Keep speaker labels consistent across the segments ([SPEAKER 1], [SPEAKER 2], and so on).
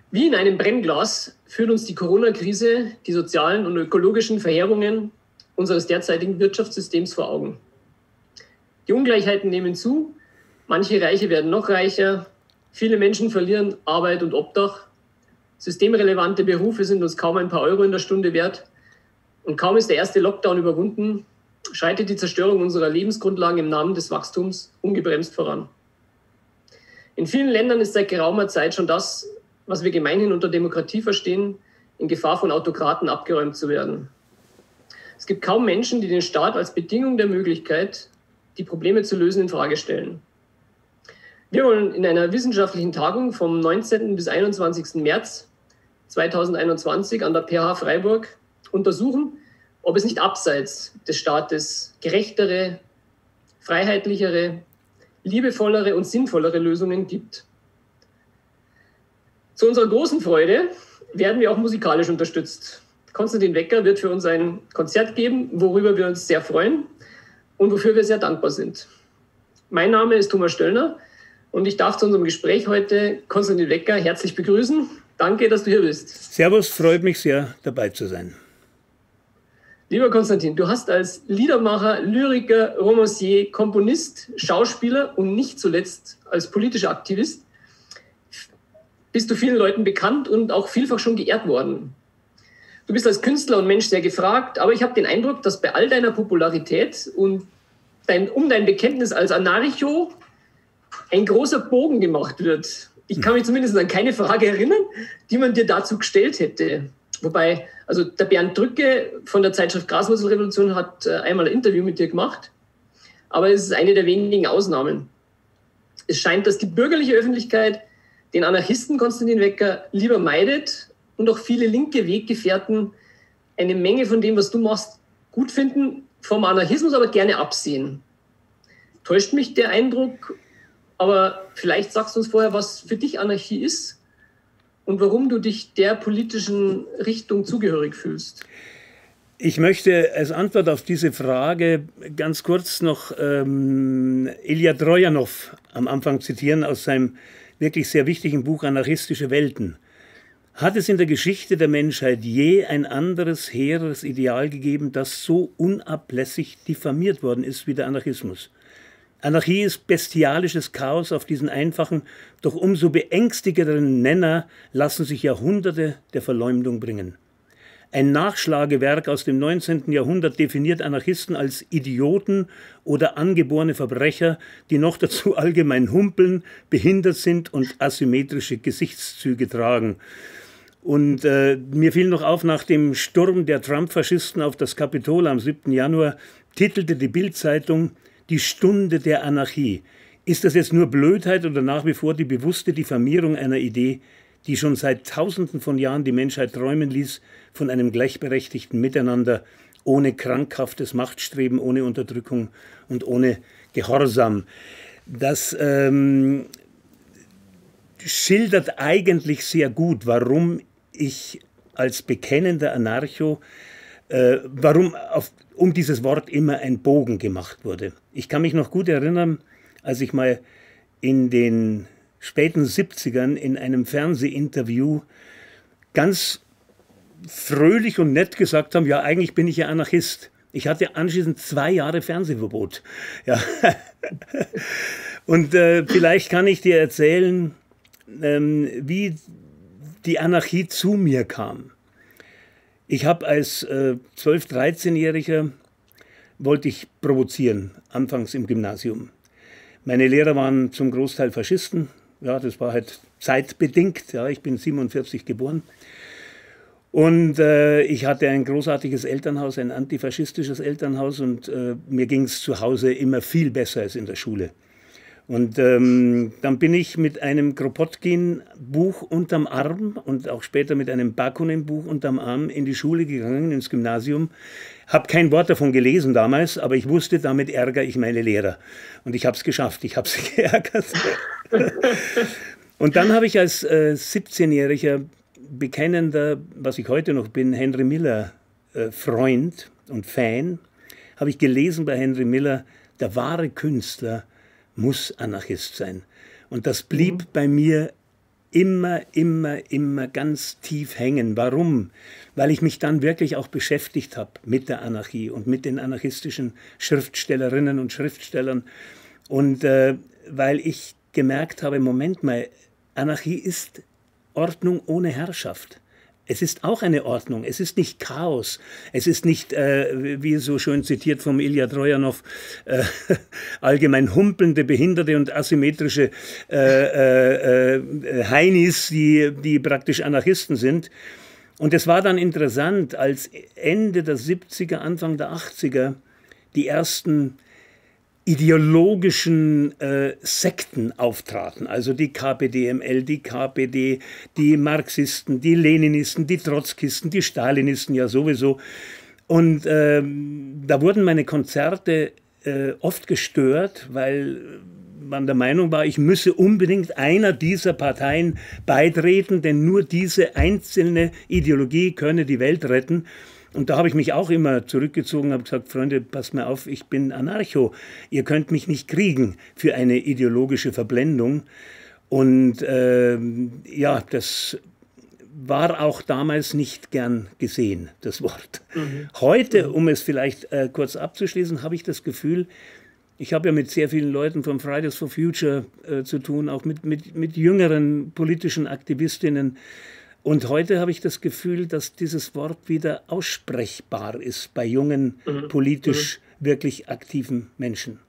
[SPEAKER 1] Wie in einem Brennglas führt uns die Corona-Krise die sozialen und ökologischen Verheerungen unseres derzeitigen Wirtschaftssystems vor Augen. Die Ungleichheiten nehmen zu, manche Reiche werden noch reicher, viele Menschen verlieren Arbeit und Obdach, systemrelevante Berufe sind uns kaum ein paar Euro in der Stunde wert und kaum ist der erste Lockdown überwunden, schreitet die Zerstörung unserer Lebensgrundlagen im Namen des Wachstums ungebremst voran. In vielen Ländern ist seit geraumer Zeit schon das, was wir gemeinhin unter Demokratie verstehen, in Gefahr von Autokraten abgeräumt zu werden. Es gibt kaum Menschen, die den Staat als Bedingung der Möglichkeit, die Probleme zu lösen, in Frage stellen. Wir wollen in einer wissenschaftlichen Tagung vom 19. bis 21. März 2021 an der PH Freiburg untersuchen, ob es nicht abseits des Staates gerechtere, freiheitlichere, liebevollere und sinnvollere Lösungen gibt. Zu unserer großen Freude werden wir auch musikalisch unterstützt. Konstantin Wecker wird für uns ein Konzert geben, worüber wir uns sehr freuen und wofür wir sehr dankbar sind. Mein Name ist Thomas Stöllner und ich darf zu unserem Gespräch heute Konstantin Wecker herzlich begrüßen. Danke, dass du hier bist.
[SPEAKER 2] Servus, freut mich sehr, dabei zu sein.
[SPEAKER 1] Lieber Konstantin, du hast als Liedermacher, Lyriker, Romancier, Komponist, Schauspieler und nicht zuletzt als politischer Aktivist bist du vielen Leuten bekannt und auch vielfach schon geehrt worden. Du bist als Künstler und Mensch sehr gefragt, aber ich habe den Eindruck, dass bei all deiner Popularität und um dein Bekenntnis als Anarcho ein großer Bogen gemacht wird. Ich kann mich zumindest an keine Frage erinnern, die man dir dazu gestellt hätte. Wobei, also der Bernd Drücke von der Zeitschrift Graswurzelrevolution hat einmal ein Interview mit dir gemacht, aber es ist eine der wenigen Ausnahmen. Es scheint, dass die bürgerliche Öffentlichkeit den Anarchisten Konstantin Wecker lieber meidet und auch viele linke Weggefährten eine Menge von dem, was du machst, gut finden, vom Anarchismus aber gerne absehen. Täuscht mich der Eindruck, aber vielleicht sagst du uns vorher, was für dich Anarchie ist und warum du dich der politischen Richtung zugehörig fühlst.
[SPEAKER 2] Ich möchte als Antwort auf diese Frage ganz kurz noch Ilja Trojanow am Anfang zitieren aus seinem wirklich sehr wichtigen Buch Anarchistische Welten. Hat es in der Geschichte der Menschheit je ein anderes, hehreres Ideal gegeben, das so unablässig diffamiert worden ist wie der Anarchismus? Anarchie ist bestialisches Chaos. Auf diesen einfachen, doch umso beängstigenderen Nenner lassen sich Jahrhunderte der Verleumdung bringen. Ein Nachschlagewerk aus dem 19. Jahrhundert definiert Anarchisten als Idioten oder angeborene Verbrecher, die noch dazu allgemein humpeln, behindert sind und asymmetrische Gesichtszüge tragen. Und mir fiel noch auf, nach dem Sturm der Trump-Faschisten auf das Kapitol am 7. Januar titelte die Bild-Zeitung „Die Stunde der Anarchie". Ist das jetzt nur Blödheit oder nach wie vor die bewusste Diffamierung einer Idee, die schon seit Tausenden von Jahren die Menschheit träumen ließ von einem gleichberechtigten Miteinander, ohne krankhaftes Machtstreben, ohne Unterdrückung und ohne Gehorsam? Das schildert eigentlich sehr gut, warum ich als bekennender Anarcho, um dieses Wort immer ein Bogen gemacht wurde. Ich kann mich noch gut erinnern, als ich mal in den späten 70ern in einem Fernsehinterview ganz fröhlich und nett gesagt haben, ja, eigentlich bin ich ja Anarchist. Ich hatte anschließend 2 Jahre Fernsehverbot. Ja. Und vielleicht kann ich dir erzählen, wie die Anarchie zu mir kam. Ich habe als 12-, 13-Jähriger wollte ich provozieren, anfangs im Gymnasium. Meine Lehrer waren zum Großteil Faschisten. Ja, das war halt zeitbedingt. Ja, ich bin 47 geboren. Und ich hatte ein großartiges Elternhaus, ein antifaschistisches Elternhaus. Und mir ging es zu Hause immer viel besser als in der Schule. Und dann bin ich mit einem Kropotkin-Buch unterm Arm und auch später mit einem Bakunin-Buch unterm Arm in die Schule gegangen, ins Gymnasium. Habe kein Wort davon gelesen damals, aber ich wusste, damit ärgere ich meine Lehrer. Und ich habe es geschafft, ich habe sie geärgert. Und dann habe ich als 17-jähriger bekennender, was ich heute noch bin, Henry Miller Freund und Fan, habe ich gelesen bei Henry Miller, der wahre Künstler muss Anarchist sein. Und das blieb bei mir immer ganz tief hängen. Warum? Weil ich mich dann wirklich auch beschäftigt habe mit der Anarchie und mit den anarchistischen Schriftstellerinnen und Schriftstellern. Und weil ich gemerkt habe, Moment mal, Anarchie ist Ordnung ohne Herrschaft. Es ist auch eine Ordnung, es ist nicht Chaos, es ist nicht, wie so schön zitiert vom Ilja Trojanow, allgemein humpelnde, behinderte und asymmetrische Heinis, die praktisch Anarchisten sind. Und es war dann interessant, als Ende der 70er, Anfang der 80er die ersten ideologischen Sekten auftraten, also die KPDML, die KPD, die Marxisten, die Leninisten, die Trotzkisten, die Stalinisten ja sowieso. Und da wurden meine Konzerte oft gestört, weil man der Meinung war, ich müsse unbedingt einer dieser Parteien beitreten, denn nur diese einzelne Ideologie könne die Welt retten. Und da habe ich mich auch immer zurückgezogen, habe gesagt, Freunde, passt mal auf, ich bin Anarcho. Ihr könnt mich nicht kriegen für eine ideologische Verblendung. Und ja, das war auch damals nicht gern gesehen, das Wort. Heute, um es vielleicht kurz abzuschließen, habe ich das Gefühl, ich habe ja mit sehr vielen Leuten von Fridays for Future zu tun, auch mit jüngeren politischen Aktivistinnen. Und heute habe ich das Gefühl, dass dieses Wort wieder aussprechbar ist bei jungen, politisch wirklich aktiven Menschen.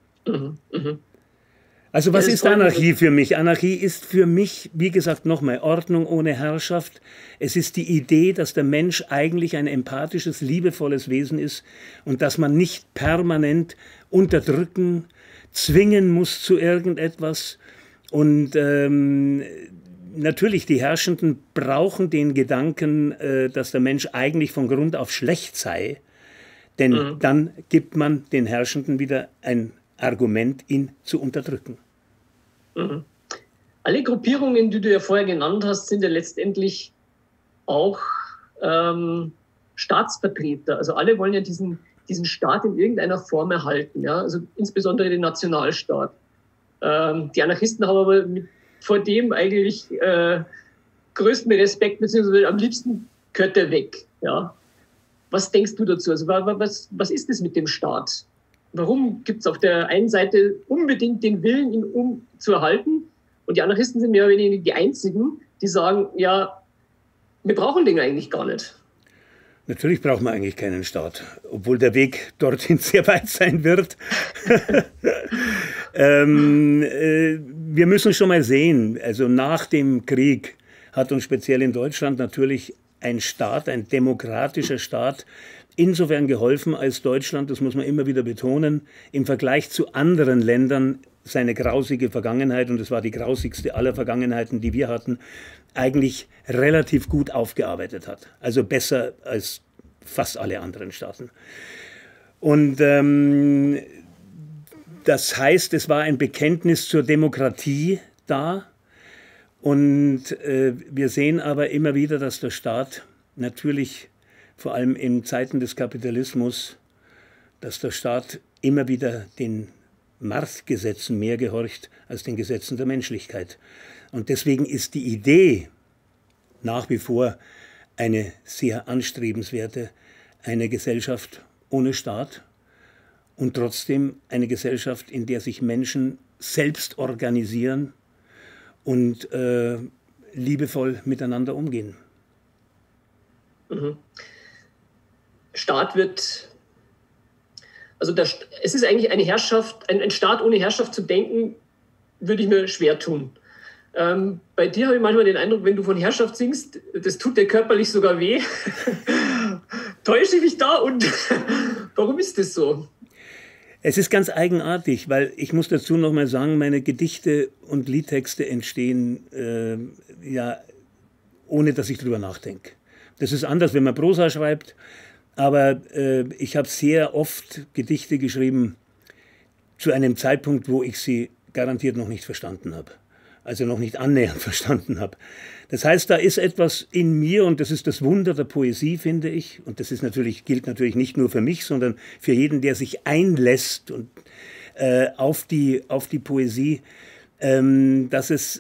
[SPEAKER 2] Also was ist Anarchie für mich? Anarchie ist für mich, wie gesagt, nochmal Ordnung ohne Herrschaft. Es ist die Idee, dass der Mensch eigentlich ein empathisches, liebevolles Wesen ist und dass man nicht permanent unterdrücken, zwingen muss zu irgendetwas. Und natürlich, die Herrschenden brauchen den Gedanken, dass der Mensch eigentlich von Grund auf schlecht sei, denn dann gibt man den Herrschenden wieder ein Argument, ihn zu unterdrücken.
[SPEAKER 1] Alle Gruppierungen, die du ja vorher genannt hast, sind ja letztendlich auch Staatsvertreter. Also alle wollen ja diesen Staat in irgendeiner Form erhalten, ja? Also insbesondere den Nationalstaat. Die Anarchisten haben aber vor dem eigentlich größten Respekt, beziehungsweise am liebsten gehört der weg. Ja? Was denkst du dazu? Also was ist es mit dem Staat? Warum gibt es auf der einen Seite unbedingt den Willen, ihn zu erhalten? Und die Anarchisten sind mehr oder weniger die Einzigen, die sagen, ja, wir brauchen den eigentlich gar nicht.
[SPEAKER 2] Natürlich braucht man eigentlich keinen Staat, obwohl der Weg dorthin sehr weit sein wird. Wir müssen schon mal sehen, also nach dem Krieg hat uns speziell in Deutschland natürlich ein Staat, ein demokratischer Staat, insofern geholfen, als Deutschland, das muss man immer wieder betonen, im Vergleich zu anderen Ländern seine grausige Vergangenheit, und es war die grausigste aller Vergangenheiten, die wir hatten, eigentlich relativ gut aufgearbeitet hat. Also besser als fast alle anderen Staaten. Und das heißt, es war ein Bekenntnis zur Demokratie da. Und wir sehen aber immer wieder, dass der Staat natürlich, vor allem in Zeiten des Kapitalismus, dass der Staat immer wieder den Marktgesetzen mehr gehorcht als den Gesetzen der Menschlichkeit. Und deswegen ist die Idee nach wie vor eine sehr anstrebenswerte, eine Gesellschaft ohne Staat und trotzdem eine Gesellschaft, in der sich Menschen selbst organisieren und liebevoll miteinander umgehen.
[SPEAKER 1] Staat wird, also es ist eigentlich eine Herrschaft, ein Staat ohne Herrschaft zu denken, würde ich mir schwer tun. Bei dir habe ich manchmal den Eindruck, wenn du von Herrschaft singst, das tut dir körperlich sogar weh. Täusche ich mich da und warum ist das so?
[SPEAKER 2] Es ist ganz eigenartig, weil ich muss dazu noch mal sagen, meine Gedichte und Liedtexte entstehen ja ohne, dass ich drüber nachdenke. Das ist anders, wenn man Prosa schreibt, aber ich habe sehr oft Gedichte geschrieben zu einem Zeitpunkt, wo ich sie garantiert noch nicht verstanden habe. Also noch nicht annähernd verstanden habe. Das heißt, da ist etwas in mir, und das ist das Wunder der Poesie, finde ich. Und das ist gilt natürlich nicht nur für mich, sondern für jeden, der sich einlässt und auf die Poesie, dass es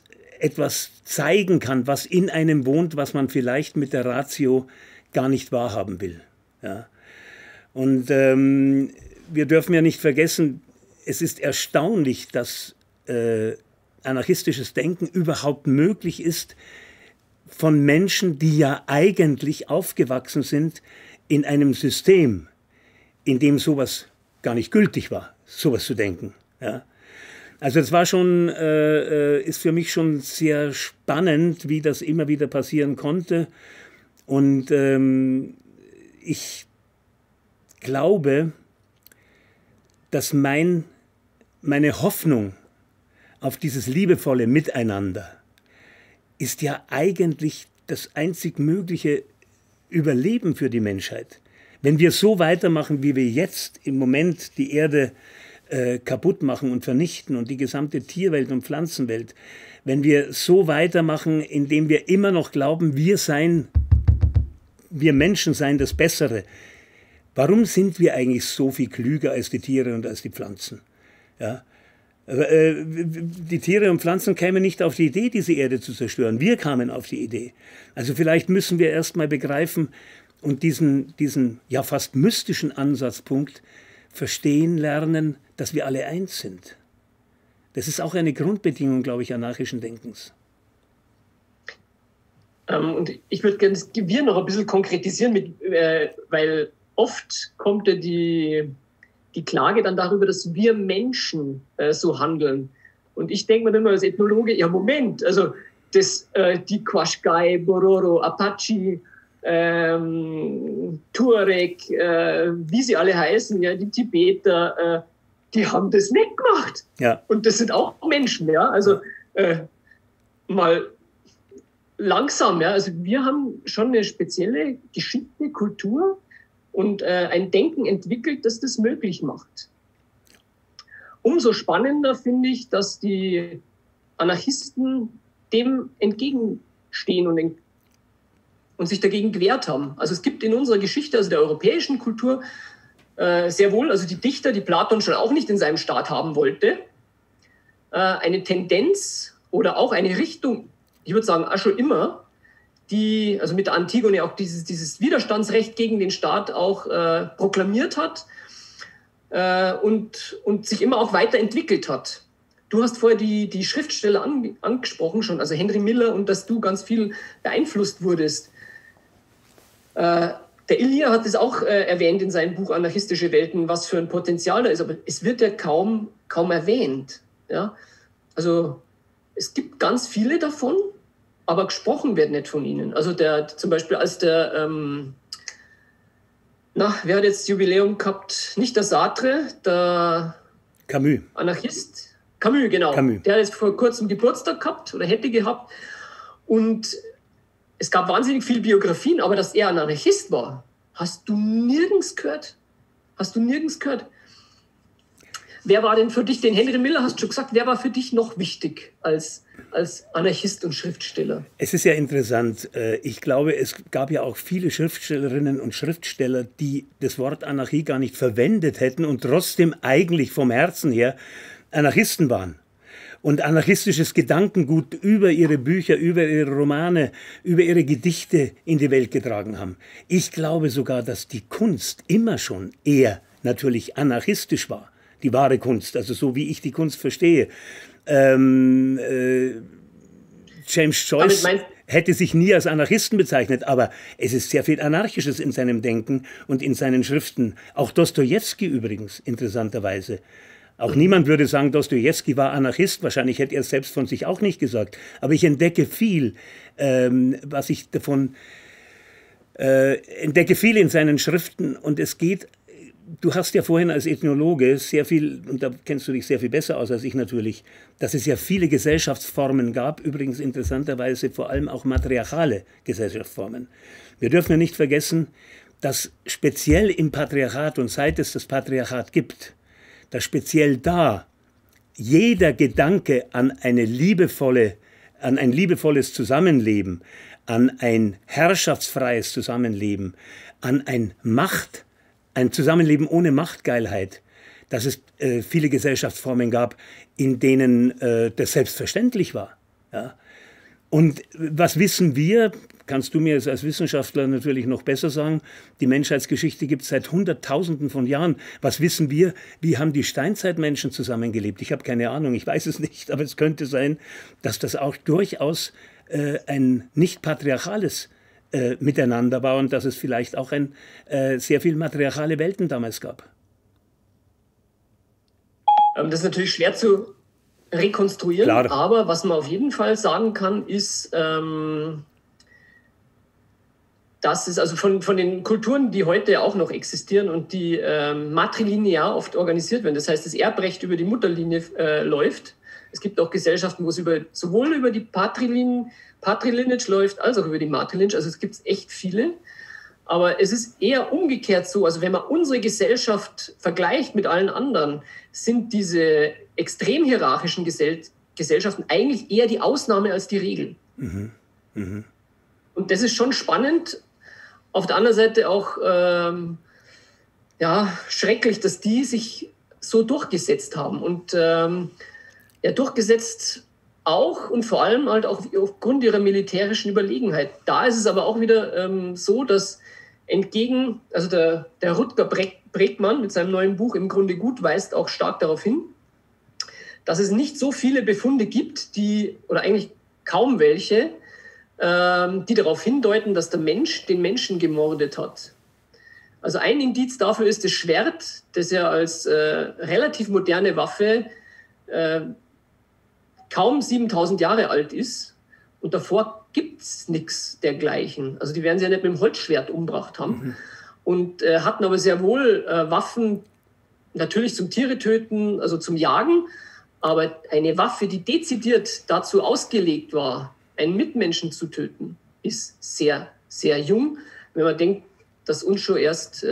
[SPEAKER 2] etwas zeigen kann, was in einem wohnt, was man vielleicht mit der Ratio gar nicht wahrhaben will. Ja. Und wir dürfen ja nicht vergessen, es ist erstaunlich, dass anarchistisches Denken überhaupt möglich ist von Menschen, die ja eigentlich aufgewachsen sind in einem System, in dem sowas gar nicht gültig war, sowas zu denken. Ja. Also es war schon, ist für mich schon sehr spannend, wie das immer wieder passieren konnte. Und ich glaube, dass meine Hoffnung auf dieses liebevolle Miteinander ist ja eigentlich das einzig mögliche Überleben für die Menschheit. Wenn wir so weitermachen, wie wir jetzt im Moment die Erde kaputt machen und vernichten und die gesamte Tierwelt und Pflanzenwelt, wenn wir so weitermachen, indem wir immer noch glauben, wir Menschen seien das Bessere, warum sind wir eigentlich so viel klüger als die Tiere und als die Pflanzen? Ja? Die Tiere und Pflanzen kämen nicht auf die Idee, diese Erde zu zerstören. Wir kamen auf die Idee. Also vielleicht müssen wir erst mal begreifen und diesen ja fast mystischen Ansatzpunkt verstehen lernen, dass wir alle eins sind. Das ist auch eine Grundbedingung, glaube ich, anarchischen Denkens.
[SPEAKER 1] Und ich würde gerne das Wir noch ein bisschen konkretisieren, weil oft kommt ja die Klage dann darüber, dass wir Menschen so handeln. Und ich denke mir immer als Ethnologe, ja Moment, also die Qashqai, Bororo, Apache, Tuareg, wie sie alle heißen, ja, die Tibeter, die haben das nicht gemacht. Ja. Und das sind auch Menschen, ja. Also mal langsam, ja. Also wir haben schon eine spezielle Geschichte, Kultur und ein Denken entwickelt, das das möglich macht. Umso spannender finde ich, dass die Anarchisten dem entgegenstehen und sich dagegen gewehrt haben. Also es gibt in unserer Geschichte, also der europäischen Kultur, sehr wohl, also die Dichter, die Platon schon auch nicht in seinem Staat haben wollte, eine Tendenz oder auch eine Richtung, ich würde sagen, auch schon immer, die, also mit der Antigone auch dieses Widerstandsrecht gegen den Staat auch proklamiert hat und sich immer auch weiterentwickelt hat. Du hast vorher die Schriftsteller angesprochen schon, also Henry Miller, und dass du ganz viel beeinflusst wurdest. Der Ilia hat es auch erwähnt in seinem Buch Anarchistische Welten, was für ein Potenzial da ist, aber es wird ja kaum erwähnt. Ja? Also es gibt ganz viele davon, aber gesprochen wird nicht von ihnen. Also zum Beispiel als wer hat jetzt das Jubiläum gehabt? Nicht der Sartre, der
[SPEAKER 2] Camus.
[SPEAKER 1] Anarchist. Camus, genau. Camus. Der hat jetzt vor kurzem Geburtstag gehabt oder hätte gehabt. Und es gab wahnsinnig viele Biografien, aber dass er ein Anarchist war, hast du nirgends gehört. Wer war denn für dich, den Henry Miller hast du schon gesagt, wer war für dich noch wichtig als Anarchist und Schriftsteller?
[SPEAKER 2] Es ist ja interessant. Ich glaube, es gab ja auch viele Schriftstellerinnen und Schriftsteller, die das Wort Anarchie gar nicht verwendet hätten und trotzdem eigentlich vom Herzen her Anarchisten waren. Und anarchistisches Gedankengut über ihre Bücher, über ihre Romane, über ihre Gedichte in die Welt getragen haben. Ich glaube sogar, dass die Kunst immer schon eher natürlich anarchistisch war. Die wahre Kunst, also so wie ich die Kunst verstehe. James Joyce hätte sich nie als Anarchisten bezeichnet, aber es ist sehr viel Anarchisches in seinem Denken und in seinen Schriften. Auch Dostojewski übrigens, interessanterweise. Auch niemand würde sagen, Dostojewski war Anarchist, wahrscheinlich hätte er es selbst von sich auch nicht gesagt. Aber ich entdecke viel, was ich davon entdecke viel in seinen Schriften, und es geht. Du hast ja vorhin als Ethnologe sehr viel, und da kennst du dich sehr viel besser aus als ich natürlich, dass es ja viele Gesellschaftsformen gab, übrigens interessanterweise vor allem auch matriarchale Gesellschaftsformen. Wir dürfen ja nicht vergessen, dass speziell im Patriarchat und seit es das Patriarchat gibt, dass speziell da jeder Gedanke an ein liebevolles Zusammenleben, an ein herrschaftsfreies Zusammenleben, an ein Zusammenleben ohne Machtgeilheit, dass es viele Gesellschaftsformen gab, in denen das selbstverständlich war. Ja? Und was wissen wir? Kannst du mir jetzt als Wissenschaftler natürlich noch besser sagen. Die Menschheitsgeschichte gibt es seit Hunderttausenden von Jahren. Was wissen wir? Wie haben die Steinzeitmenschen zusammengelebt? Ich habe keine Ahnung, ich weiß es nicht. Aber es könnte sein, dass das auch durchaus ein nicht patriarchales Miteinander war und dass es vielleicht auch sehr viel matriarchale Welten damals gab.
[SPEAKER 1] Das ist natürlich schwer zu rekonstruieren,
[SPEAKER 2] Klar.
[SPEAKER 1] Aber was man auf jeden Fall sagen kann, ist, dass es also von den Kulturen, die heute auch noch existieren und die matrilinear oft organisiert werden, das heißt, das Erbrecht über die Mutterlinie läuft. Es gibt auch Gesellschaften, wo es sowohl über die Patrilineage läuft, als auch über die Matrilineage. Also es gibt echt viele. Aber es ist eher umgekehrt so, also wenn man unsere Gesellschaft vergleicht mit allen anderen, sind diese extrem hierarchischen Gesellschaften eigentlich eher die Ausnahme als die Regel. Mhm. Mhm. Und das ist schon spannend. Auf der anderen Seite auch schrecklich, dass die sich so durchgesetzt haben. Und durchgesetzt auch und vor allem halt auch aufgrund ihrer militärischen Überlegenheit. Da ist es aber auch wieder so, dass also der Rutger Bregmann mit seinem neuen Buch Im Grunde gut weist auch stark darauf hin, dass es nicht so viele Befunde gibt, oder eigentlich kaum welche, die darauf hindeuten, dass der Mensch den Menschen gemordet hat. Also ein Indiz dafür ist das Schwert, das ja als relativ moderne Waffe kaum 7000 Jahre alt ist. Und davor gibt es nichts dergleichen. Also die werden sie ja nicht mit dem Holzschwert umgebracht haben. Mhm. Und hatten aber sehr wohl Waffen, natürlich zum Tiere töten, also zum Jagen. Aber eine Waffe, die dezidiert dazu ausgelegt war, einen Mitmenschen zu töten, ist sehr, sehr jung. Wenn man denkt, dass uns schon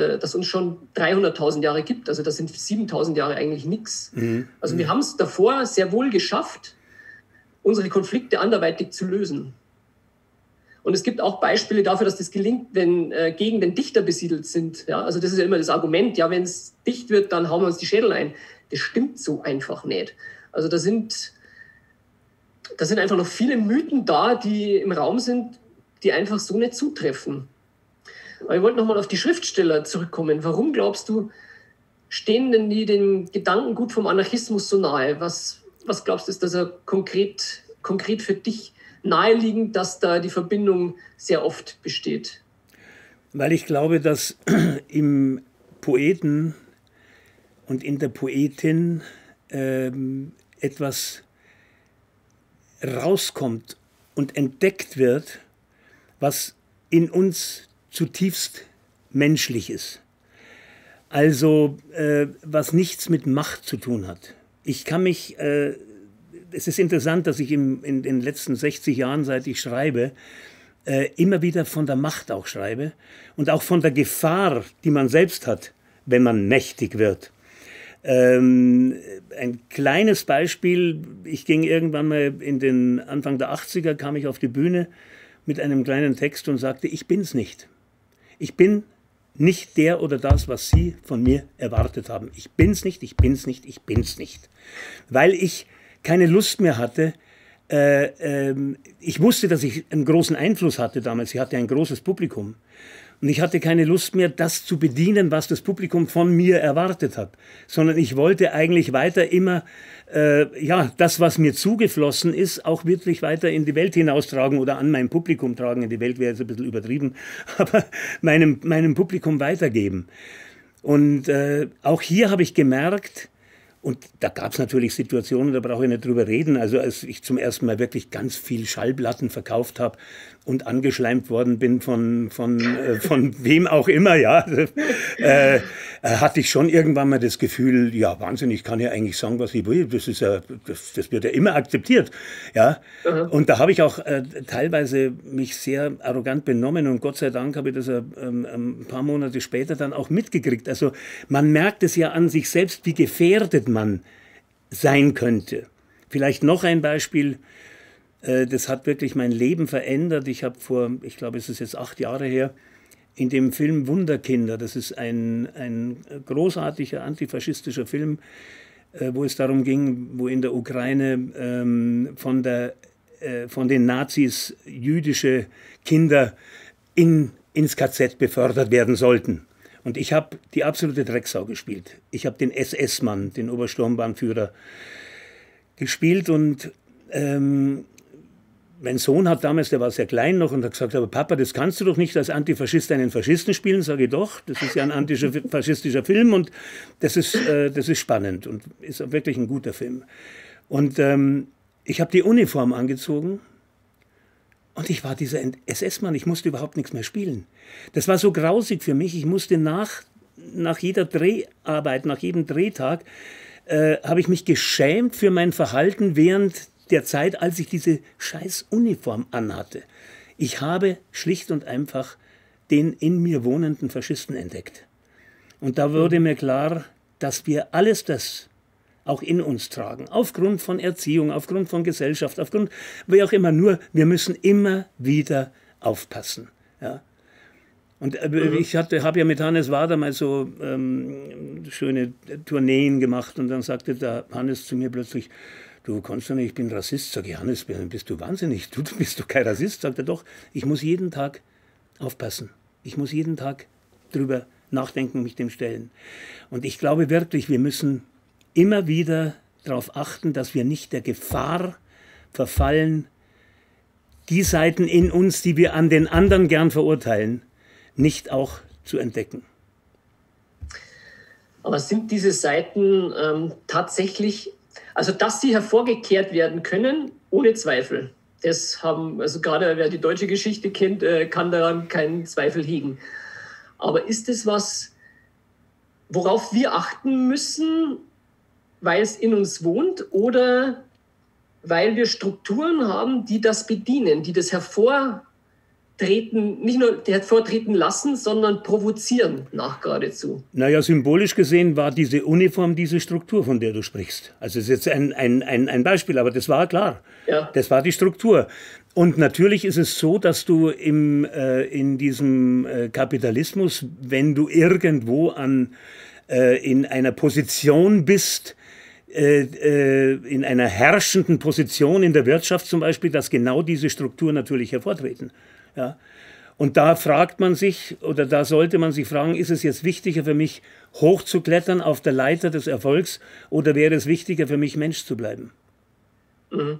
[SPEAKER 1] 300.000 Jahre gibt, also das sind 7.000 Jahre eigentlich nichts. Mhm. Also wir haben es davor sehr wohl geschafft, unsere Konflikte anderweitig zu lösen. Und es gibt auch Beispiele dafür, dass das gelingt, wenn Gegenden dichter besiedelt sind. Ja, also das ist ja immer das Argument, ja, wenn es dicht wird, dann hauen wir uns die Schädel ein. Das stimmt so einfach nicht. Also da sind einfach noch viele Mythen da, die im Raum sind, die einfach so nicht zutreffen. Aber ich wollte nochmal auf die Schriftsteller zurückkommen. Warum glaubst du, stehen denn die den Gedankengut vom Anarchismus so nahe? Was glaubst du, ist das konkret für dich naheliegend, dass da die Verbindung sehr oft besteht?
[SPEAKER 2] Weil ich glaube, dass im Poeten und in der Poetin etwas rauskommt und entdeckt wird, was in uns zutiefst menschlich ist. Also was nichts mit Macht zu tun hat. Ich kann mich, es ist interessant, dass ich in den letzten 60 Jahren, seit ich schreibe, immer wieder von der Macht auch schreibe und auch von der Gefahr, die man selbst hat, wenn man mächtig wird. Ein kleines Beispiel, ich ging irgendwann mal in den Anfang der 80er, kam ich auf die Bühne mit einem kleinen Text und sagte, ich bin's nicht. Ich bin nicht der oder das, was Sie von mir erwartet haben. Ich bin's nicht, ich bin's nicht, ich bin's nicht. Weil ich keine Lust mehr hatte. Ich wusste, dass ich einen großen Einfluss hatte damals. Ich hatte ein großes Publikum. Und ich hatte keine Lust mehr, das zu bedienen, was das Publikum von mir erwartet hat. Sondern ich wollte eigentlich weiter immer, das, was mir zugeflossen ist, auch wirklich weiter in die Welt hinaustragen oder an mein Publikum tragen. In die Welt wäre jetzt ein bisschen übertrieben, aber meinem Publikum weitergeben. Und auch hier habe ich gemerkt, und da gab es natürlich Situationen, da brauche ich nicht drüber reden. Also als ich zum ersten Mal wirklich ganz viel Schallplatten verkauft habe und angeschleimt worden bin von wem auch immer, ja, hatte ich schon irgendwann mal das Gefühl, ja Wahnsinn, ich kann ja eigentlich sagen, was ich will. Das wird ja immer akzeptiert, ja. Mhm. Und da habe ich auch teilweise mich sehr arrogant benommen und Gott sei Dank habe ich das ein paar Monate später dann auch mitgekriegt. Also man merkt es ja an sich selbst, wie gefährdet man sein könnte. Vielleicht noch ein Beispiel, das hat wirklich mein Leben verändert. Ich habe ich glaube, es ist jetzt 8 Jahre her, in dem Film Wunderkinder, das ist ein großartiger antifaschistischer Film, wo es darum ging, wo in der Ukraine von der von den Nazis jüdische Kinder ins KZ befördert werden sollten. Und ich habe die absolute Drecksau gespielt. Ich habe den SS-Mann, den Obersturmbahnführer, gespielt. Und mein Sohn hat damals, der war sehr klein noch, und hat gesagt, aber Papa, das kannst du doch nicht als Antifaschist einen Faschisten spielen. Sage ich, doch, das ist ja ein antifaschistischer Film und das ist spannend und ist wirklich ein guter Film. Und ich habe die Uniform angezogen und ich war dieser SS-Mann, ich musste überhaupt nichts mehr spielen. Das war so grausig für mich, ich musste nach jeder Dreharbeit, nach jedem Drehtag, habe ich mich geschämt für mein Verhalten während der Zeit, als ich diese scheiß Uniform anhatte. Ich habe schlicht und einfach den in mir wohnenden Faschisten entdeckt. Und da wurde mir klar, dass wir alles das auch in uns tragen, aufgrund von Erziehung, aufgrund von Gesellschaft, aufgrund, wie auch immer, nur wir müssen immer wieder aufpassen. Ja. Und ich habe ja mit Hannes Wader mal so schöne Tourneen gemacht und dann sagte der Hannes zu mir plötzlich, du kannst doch nicht, ich bin Rassist. Sag ich, Hannes, bist du wahnsinnig? Du bist doch kein Rassist. Sagt er, doch, ich muss jeden Tag aufpassen. Ich muss jeden Tag drüber nachdenken und mich dem stellen. Und ich glaube wirklich, wir müssen immer wieder darauf achten, dass wir nicht der Gefahr verfallen, die Seiten in uns, die wir an den anderen gern verurteilen, nicht auch zu entdecken.
[SPEAKER 1] Aber sind diese Seiten tatsächlich, also dass sie hervorgekehrt werden können, ohne Zweifel. Das haben, also gerade wer die deutsche Geschichte kennt, kann daran keinen Zweifel hegen. Aber ist es was, worauf wir achten müssen, weil es in uns wohnt oder weil wir Strukturen haben, die das bedienen, die das hervortreten, nicht nur hervortreten lassen, sondern provozieren geradezu?
[SPEAKER 2] Naja, symbolisch gesehen war diese Uniform diese Struktur, von der du sprichst. Also das ist jetzt ein Beispiel, aber das war klar. Ja. Das war die Struktur. Und natürlich ist es so, dass du in diesem Kapitalismus, wenn du irgendwo in einer Position bist, in einer herrschenden Position in der Wirtschaft zum Beispiel, dass genau diese Strukturen natürlich hervortreten. Ja. Und da fragt man sich, oder da sollte man sich fragen, ist es jetzt wichtiger für mich, hochzuklettern auf der Leiter des Erfolgs, oder wäre es wichtiger für mich, Mensch zu bleiben?
[SPEAKER 1] Mhm.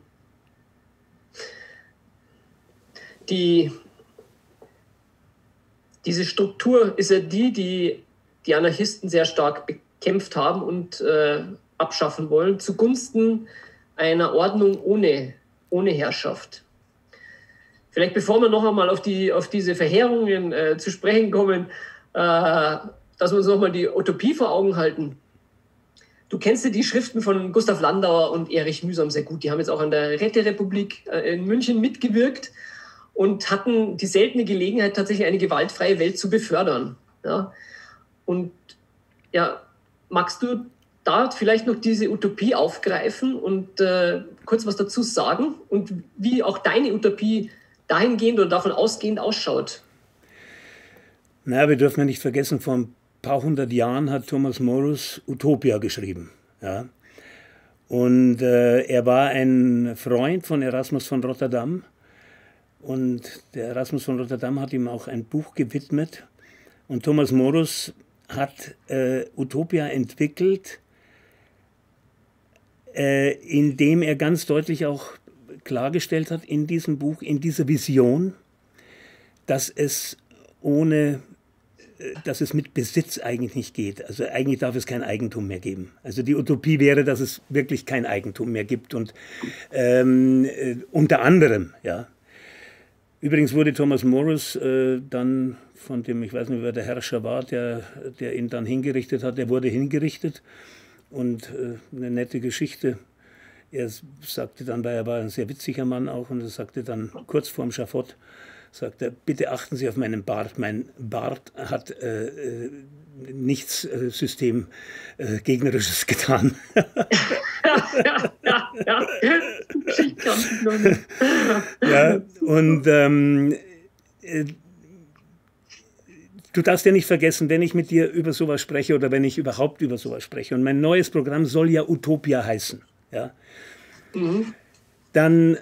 [SPEAKER 1] Diese Struktur ist ja die Anarchisten sehr stark bekämpft haben und abschaffen wollen, zugunsten einer Ordnung ohne Herrschaft. Vielleicht bevor wir noch einmal auf diese Verheerungen zu sprechen kommen, dass wir uns noch mal die Utopie vor Augen halten. Du kennst ja die Schriften von Gustav Landauer und Erich Mühsam sehr gut. Die haben jetzt auch an der Räterepublik in München mitgewirkt und hatten die seltene Gelegenheit, tatsächlich eine gewaltfreie Welt zu befördern. Ja? Und ja, magst du da vielleicht noch diese Utopie aufgreifen und kurz was dazu sagen und wie auch deine Utopie dahingehend oder davon ausgehend ausschaut?
[SPEAKER 2] Na, wir dürfen ja nicht vergessen, vor ein paar hundert Jahren hat Thomas Morus Utopia geschrieben. Ja? Und er war ein Freund von Erasmus von Rotterdam. Und der Erasmus von Rotterdam hat ihm auch ein Buch gewidmet. Und Thomas Morus hat Utopia entwickelt, indem er ganz deutlich auch klargestellt hat in diesem Buch, in dieser Vision, dass es mit Besitz eigentlich nicht geht. Also eigentlich darf es kein Eigentum mehr geben. Also die Utopie wäre, dass es wirklich kein Eigentum mehr gibt. Und unter anderem, ja. Übrigens wurde Thomas Morus dann von dem, ich weiß nicht, wer der Herrscher war, der ihn dann hingerichtet hat, der wurde hingerichtet. Und eine nette Geschichte. Er sagte dann, weil er war ein sehr witziger Mann auch, und er sagte dann kurz vorm Schafott, sagt er, bitte achten Sie auf meinen Bart. Mein Bart hat nichts Systemgegnerisches getan. Ja, und du darfst ja nicht vergessen, wenn ich mit dir über sowas spreche oder wenn ich überhaupt über sowas spreche, und mein neues Programm soll ja Utopia heißen. Ja? Mhm. Dann,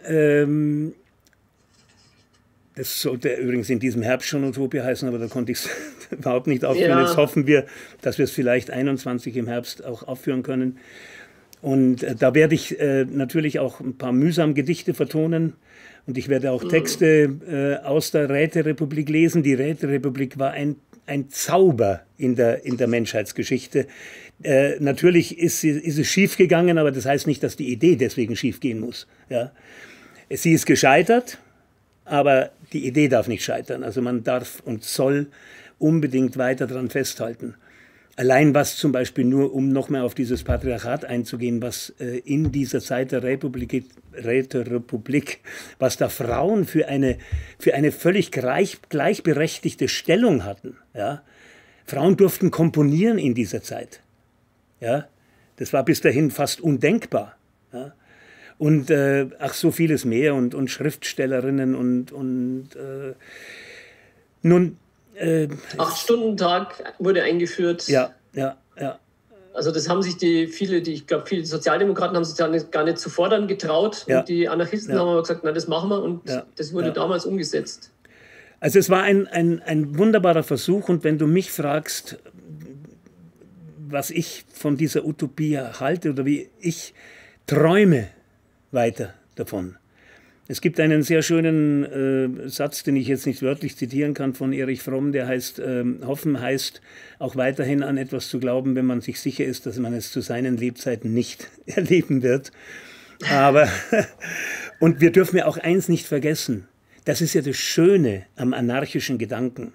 [SPEAKER 2] das sollte übrigens in diesem Herbst schon Utopia heißen, aber da konnte ich es überhaupt nicht aufführen.
[SPEAKER 1] Ja.
[SPEAKER 2] Jetzt hoffen wir, dass wir es vielleicht 21 im Herbst auch aufführen können. Und da werde ich natürlich auch ein paar mühsam Gedichte vertonen. Und ich werde auch Texte aus der Räterepublik lesen. Die Räterepublik war ein Zauber in der Menschheitsgeschichte. Natürlich ist es schief gegangen, aber das heißt nicht, dass die Idee deswegen schief gehen muss. Ja? Sie ist gescheitert, aber die Idee darf nicht scheitern. Also man darf und soll unbedingt weiter daran festhalten. Allein was zum Beispiel nur, um noch mal auf dieses Patriarchat einzugehen, was in dieser Zeit der Räterepublik, was da Frauen für eine völlig gleichberechtigte Stellung hatten. Ja? Frauen durften komponieren in dieser Zeit. Ja? Das war bis dahin fast undenkbar. Ja? Und ach, so vieles mehr und Schriftstellerinnen und nun...
[SPEAKER 1] 8-Stunden-Tag wurde eingeführt.
[SPEAKER 2] Ja, ja, ja.
[SPEAKER 1] Also das haben sich viele Sozialdemokraten haben sich da gar nicht zu fordern getraut.
[SPEAKER 2] Ja.
[SPEAKER 1] Und die Anarchisten haben aber gesagt, na, das machen wir. Und das wurde damals umgesetzt.
[SPEAKER 2] Also es war ein wunderbarer Versuch. Und wenn du mich fragst, was ich von dieser Utopie halte oder wie ich träume weiter davon. Es gibt einen sehr schönen Satz, den ich jetzt nicht wörtlich zitieren kann, von Erich Fromm, der heißt, Hoffen heißt auch weiterhin an etwas zu glauben, wenn man sich sicher ist, dass man es zu seinen Lebzeiten nicht erleben wird. Aber, und wir dürfen ja auch eins nicht vergessen, das ist ja das Schöne am anarchischen Gedanken.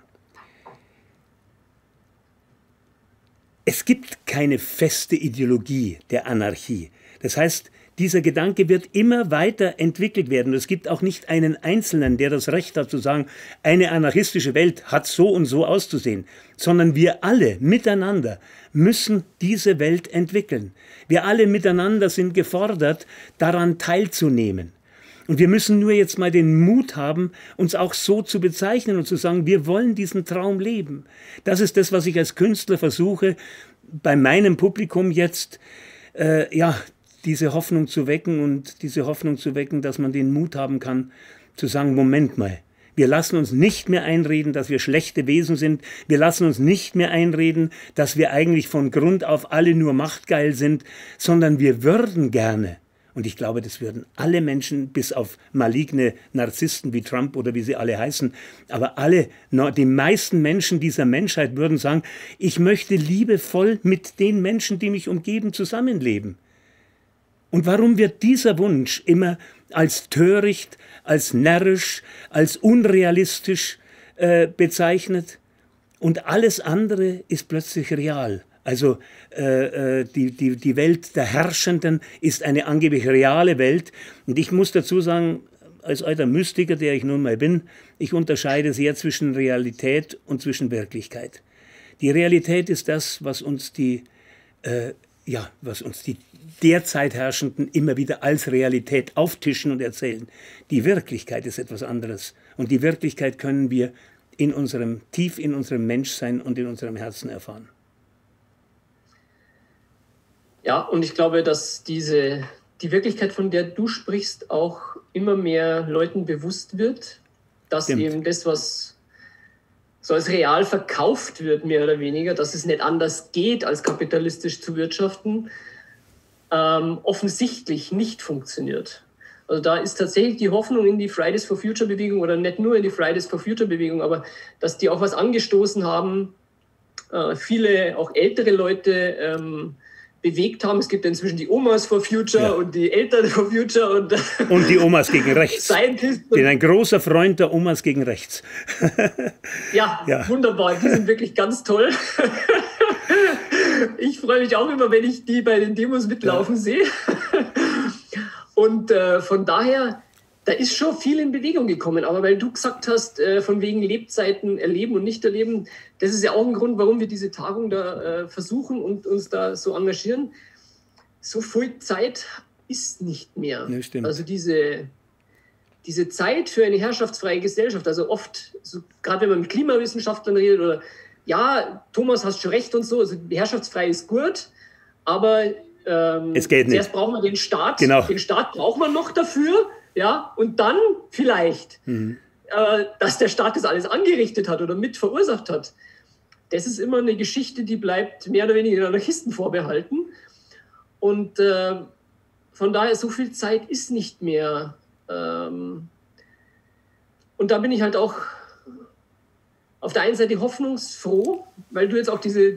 [SPEAKER 2] Es gibt keine feste Ideologie der Anarchie. Das heißt, dieser Gedanke wird immer weiter entwickelt werden. Es gibt auch nicht einen Einzelnen, der das Recht hat zu sagen, eine anarchistische Welt hat so und so auszusehen, sondern wir alle miteinander müssen diese Welt entwickeln. Wir alle miteinander sind gefordert, daran teilzunehmen. Und wir müssen nur jetzt mal den Mut haben, uns auch so zu bezeichnen und zu sagen, wir wollen diesen Traum leben. Das ist das, was ich als Künstler versuche, bei meinem Publikum jetzt, diese Hoffnung zu wecken und diese Hoffnung zu wecken, dass man den Mut haben kann, zu sagen, Moment mal, wir lassen uns nicht mehr einreden, dass wir schlechte Wesen sind. Wir lassen uns nicht mehr einreden, dass wir eigentlich von Grund auf alle nur machtgeil sind, sondern wir würden gerne, und ich glaube, das würden alle Menschen, bis auf maligne Narzissten wie Trump oder wie sie alle heißen, aber die meisten Menschen dieser Menschheit würden sagen, ich möchte liebevoll mit den Menschen, die mich umgeben, zusammenleben. Und warum wird dieser Wunsch immer als töricht, als närrisch, als unrealistisch bezeichnet? Und alles andere ist plötzlich real. Also die Welt der Herrschenden ist eine angeblich reale Welt. Und ich muss dazu sagen, als alter Mystiker, der ich nun mal bin, ich unterscheide sehr zwischen Realität und zwischen Wirklichkeit. Die Realität ist das, was uns die derzeit Herrschenden immer wieder als Realität auftischen und erzählen. Die Wirklichkeit ist etwas anderes. Und die Wirklichkeit können wir tief in unserem Menschsein und in unserem Herzen erfahren.
[SPEAKER 1] Ja, und ich glaube, dass die Wirklichkeit, von der du sprichst, auch immer mehr Leuten bewusst wird, dass
[SPEAKER 2] Stimmt.
[SPEAKER 1] eben das, was so als real verkauft wird, mehr oder weniger, dass es nicht anders geht, als kapitalistisch zu wirtschaften, offensichtlich nicht funktioniert. Also da ist tatsächlich die Hoffnung in die Fridays for Future Bewegung oder nicht nur in die Fridays for Future Bewegung, aber dass die auch was angestoßen haben, viele auch ältere Leute bewegt haben. Es gibt inzwischen die Omas for Future und die Eltern for Future
[SPEAKER 2] und die Omas gegen rechts. Ich bin ein großer Freund der Omas gegen rechts.
[SPEAKER 1] Ja, wunderbar. Die sind wirklich ganz toll. Ich freue mich auch immer, wenn ich die bei den Demos mitlaufen sehe. Und von daher, da ist schon viel in Bewegung gekommen. Aber weil du gesagt hast, von wegen Lebzeiten erleben und nicht erleben, das ist ja auch ein Grund, warum wir diese Tagung da versuchen und uns da so engagieren. So viel Zeit ist nicht mehr.
[SPEAKER 2] Ja, stimmt.
[SPEAKER 1] Also diese Zeit für eine herrschaftsfreie Gesellschaft, also oft, so, gerade wenn man mit Klimawissenschaftlern redet oder ja, Thomas, hast schon recht und so, also herrschaftsfrei ist gut, aber
[SPEAKER 2] es geht nicht.
[SPEAKER 1] Zuerst braucht man den Staat.
[SPEAKER 2] Genau.
[SPEAKER 1] Den Staat braucht man noch dafür. Ja, und dann vielleicht, dass der Staat das alles angerichtet hat oder mit verursacht hat. Das ist immer eine Geschichte, die bleibt mehr oder weniger den Anarchisten vorbehalten. Und von daher, so viel Zeit ist nicht mehr. Und da bin ich halt auch auf der einen Seite hoffnungsfroh, weil du jetzt auch diese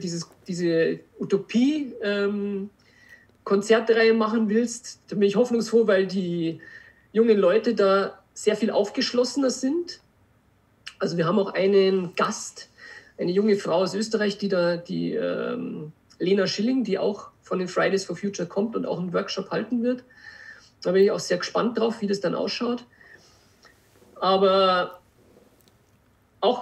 [SPEAKER 1] Utopie-Konzertreihe machen willst. Da bin ich hoffnungsfroh, weil die jungen Leute da sehr viel aufgeschlossener sind. Also wir haben auch einen Gast, eine junge Frau aus Österreich, die Lena Schilling, die auch von den Fridays for Future kommt und auch einen Workshop halten wird. Da bin ich auch sehr gespannt drauf, wie das dann ausschaut. Aber auch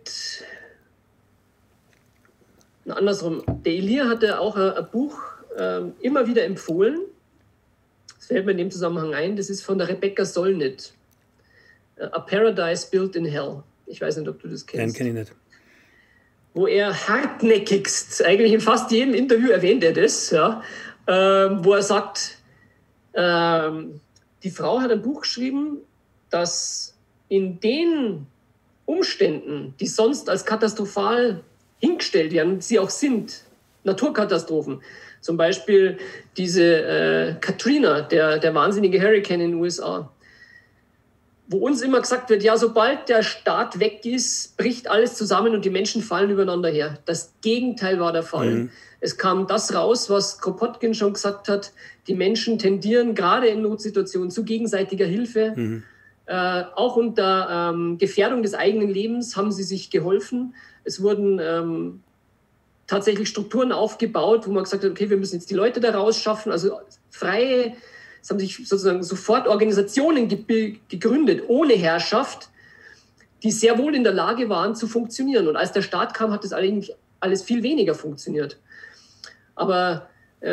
[SPEAKER 1] andersrum, der Elia hatte auch ein Buch immer wieder empfohlen. Das fällt mir in dem Zusammenhang ein. Das ist von der Rebecca Solnit. A Paradise Built in Hell. Ich weiß nicht, ob du das kennst.
[SPEAKER 2] Nein, kenne ich nicht.
[SPEAKER 1] Wo er hartnäckigst, eigentlich in fast jedem Interview erwähnt er das, ja, wo er sagt, die Frau hat ein Buch geschrieben, das in den Umständen, die sonst als katastrophal hingestellt werden, sie auch sind, Naturkatastrophen, zum Beispiel diese Katrina, der wahnsinnige Hurricane in den USA, wo uns immer gesagt wird, ja, sobald der Staat weg ist, bricht alles zusammen und die Menschen fallen übereinander her. Das Gegenteil war der Fall. Es kam das raus, was Kropotkin schon gesagt hat, die Menschen tendieren gerade in Notsituationen zu gegenseitiger Hilfe. Auch unter Gefährdung des eigenen Lebens haben sie sich geholfen. Es wurden tatsächlich Strukturen aufgebaut, wo man gesagt hat, okay, wir müssen jetzt die Leute da rausschaffen, also freie. Es haben sich sozusagen sofort Organisationen gegründet, ohne Herrschaft, die sehr wohl in der Lage waren zu funktionieren. Und als der Staat kam, hat das eigentlich alles viel weniger funktioniert. Aber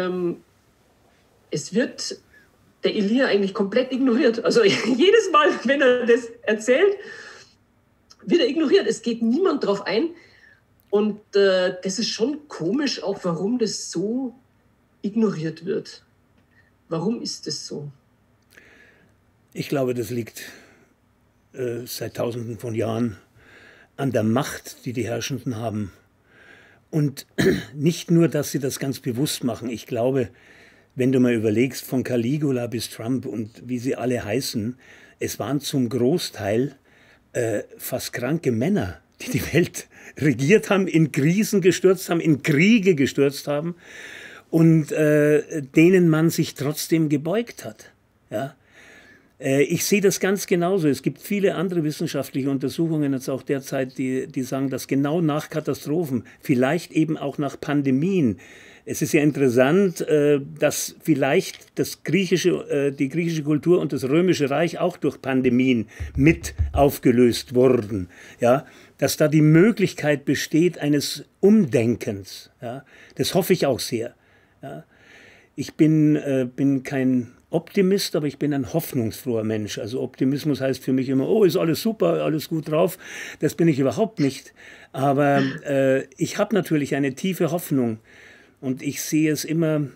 [SPEAKER 1] es wird der Elia eigentlich komplett ignoriert. Also jedes Mal, wenn er das erzählt, wird er ignoriert. Es geht niemand drauf ein. Und das ist schon komisch, auch warum das so ignoriert wird. Warum ist das so?
[SPEAKER 2] Ich glaube, das liegt seit Tausenden von Jahren an der Macht, die die Herrschenden haben. Und nicht nur, dass sie das ganz bewusst machen. Ich glaube, wenn du mal überlegst, von Caligula bis Trump und wie sie alle heißen, es waren zum Großteil fast kranke Männer, die die Welt regiert haben, in Krisen gestürzt haben, in Kriege gestürzt haben. Und denen man sich trotzdem gebeugt hat. Ja? Ich sehe das ganz genauso. Es gibt viele andere wissenschaftliche Untersuchungen jetzt auch derzeit, die sagen, dass genau nach Katastrophen, vielleicht eben auch nach Pandemien, es ist ja interessant, dass vielleicht die griechische Kultur und das Römische Reich auch durch Pandemien mit aufgelöst wurden. Ja? Dass da die Möglichkeit besteht eines Umdenkens. Ja? Das hoffe ich auch sehr. Ja, ich bin kein Optimist, aber ich bin ein hoffnungsfroher Mensch. Also Optimismus heißt für mich immer, oh, ist alles super, alles gut drauf. Das bin ich überhaupt nicht. Aber ich habe natürlich eine tiefe Hoffnung und ich sehe es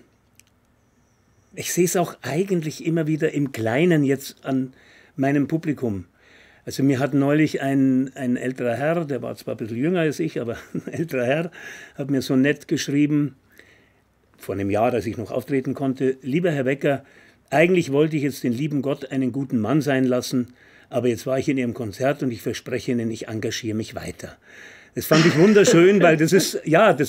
[SPEAKER 2] auch eigentlich immer wieder im Kleinen jetzt an meinem Publikum. Also mir hat neulich ein älterer Herr, der war zwar ein bisschen jünger als ich, aber ein älterer Herr, hat mir so nett geschrieben, vor einem Jahr, als ich noch auftreten konnte: Lieber Herr Wecker, eigentlich wollte ich jetzt den lieben Gott einen guten Mann sein lassen, aber jetzt war ich in Ihrem Konzert und ich verspreche Ihnen, ich engagiere mich weiter. Das fand ich wunderschön, weil das ist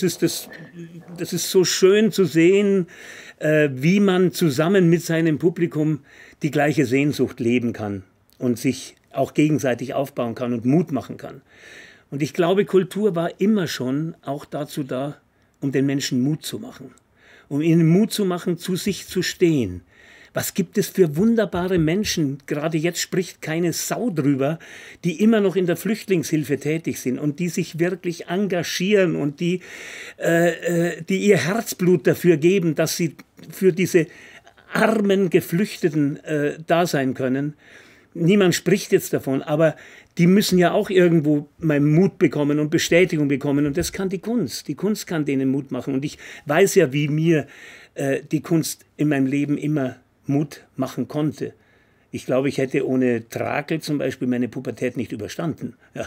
[SPEAKER 2] so schön zu sehen, wie man zusammen mit seinem Publikum die gleiche Sehnsucht leben kann und sich auch gegenseitig aufbauen kann und Mut machen kann. Und ich glaube, Kultur war immer schon auch dazu da, um den Menschen Mut zu machen. Um ihnen Mut zu machen, zu sich zu stehen. Was gibt es für wunderbare Menschen, gerade jetzt spricht keine Sau drüber, die immer noch in der Flüchtlingshilfe tätig sind und die sich wirklich engagieren und die ihr Herzblut dafür geben, dass sie für diese armen Geflüchteten da sein können. niemand spricht jetzt davon, aber die müssen ja auch irgendwo mal Mut bekommen und Bestätigung bekommen. Und das kann die Kunst. Die Kunst kann denen Mut machen. Und ich weiß ja, wie mir die Kunst in meinem Leben immer Mut machen konnte. Ich glaube, ich hätte ohne Trakel zum Beispiel meine Pubertät nicht überstanden. Ja.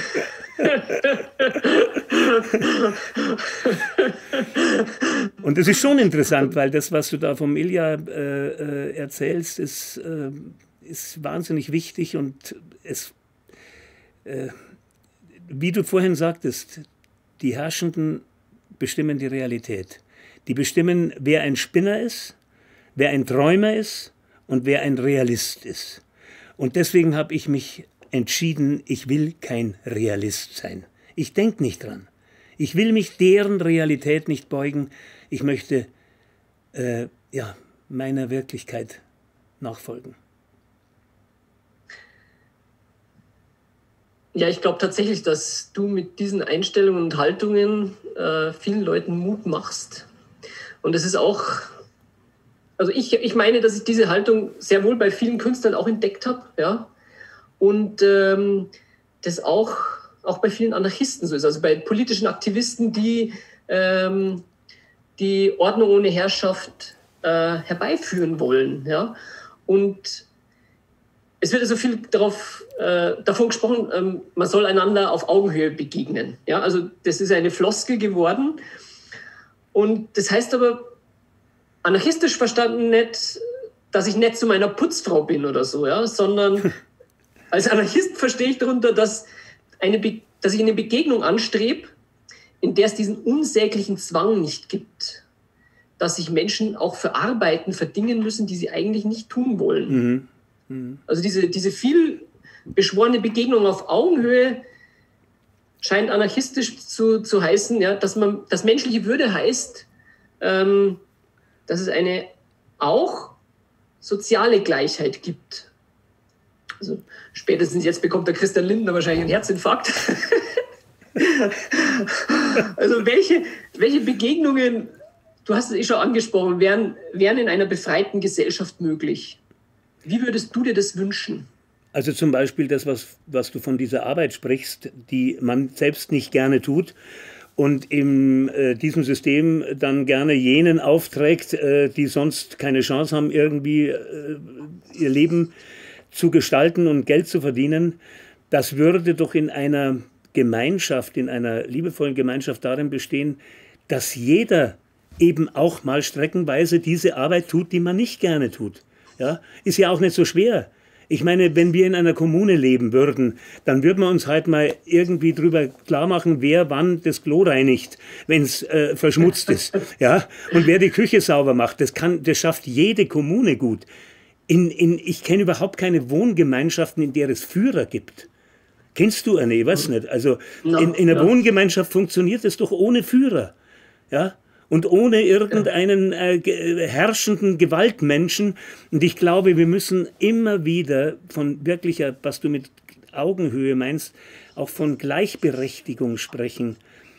[SPEAKER 2] Und das ist schon interessant, weil das, was du da vom Ilja erzählst, ist wahnsinnig wichtig und wie du vorhin sagtest, die Herrschenden bestimmen die Realität. Die bestimmen, wer ein Spinner ist, wer ein Träumer ist und wer ein Realist ist. Und deswegen habe ich mich entschieden, ich will kein Realist sein. Ich denke nicht dran. Ich will mich deren Realität nicht beugen. Ich möchte meiner Wirklichkeit nachfolgen.
[SPEAKER 1] Ja, ich glaube tatsächlich, dass du mit diesen Einstellungen und Haltungen vielen Leuten Mut machst. Und es ist auch, also ich meine, dass ich diese Haltung sehr wohl bei vielen Künstlern auch entdeckt habe, ja. Und das auch bei vielen Anarchisten so ist, also bei politischen Aktivisten, die die Ordnung ohne Herrschaft herbeiführen wollen, ja. Und es wird also viel davon gesprochen, man soll einander auf Augenhöhe begegnen. Ja, also das ist eine Floskel geworden. Und das heißt aber, anarchistisch verstanden nicht, dass ich nicht zu meiner Putzfrau bin oder so, ja, sondern als Anarchist verstehe ich darunter, dass ich eine Begegnung anstrebe, in der es diesen unsäglichen Zwang nicht gibt, dass sich Menschen auch für Arbeiten verdingen müssen, die sie eigentlich nicht tun wollen. Also diese viel beschworene Begegnung auf Augenhöhe scheint anarchistisch zu heißen, ja, dass menschliche Würde heißt, dass es eine auch soziale Gleichheit gibt. Also spätestens jetzt bekommt der Christian Lindner wahrscheinlich einen Herzinfarkt. Also welche Begegnungen, du hast es eh schon angesprochen, wären in einer befreiten Gesellschaft möglich? Wie würdest du dir das wünschen?
[SPEAKER 2] Also zum Beispiel das, was du von dieser Arbeit sprichst, die man selbst nicht gerne tut und in diesem System dann gerne jenen aufträgt, die sonst keine Chance haben, irgendwie ihr Leben zu gestalten und Geld zu verdienen. Das würde doch in einer Gemeinschaft, in einer liebevollen Gemeinschaft darin bestehen, dass jeder eben auch mal streckenweise diese Arbeit tut, die man nicht gerne tut. Ja, ist ja auch nicht so schwer. Ich meine, wenn wir in einer Kommune leben würden, dann würden wir uns halt mal irgendwie drüber klar machen, wer wann das Klo reinigt, wenn es verschmutzt ist. Ja? Und wer die Küche sauber macht, das schafft jede Kommune gut. Ich kenne überhaupt keine Wohngemeinschaften, in der es Führer gibt. Kennst du eine? Ich weiß nicht. Also in einer Wohngemeinschaft funktioniert es doch ohne Führer. Ja? Und ohne irgendeinen herrschenden Gewaltmenschen. Und ich glaube, wir müssen immer wieder von wirklicher, was du mit Augenhöhe meinst, auch von Gleichberechtigung sprechen.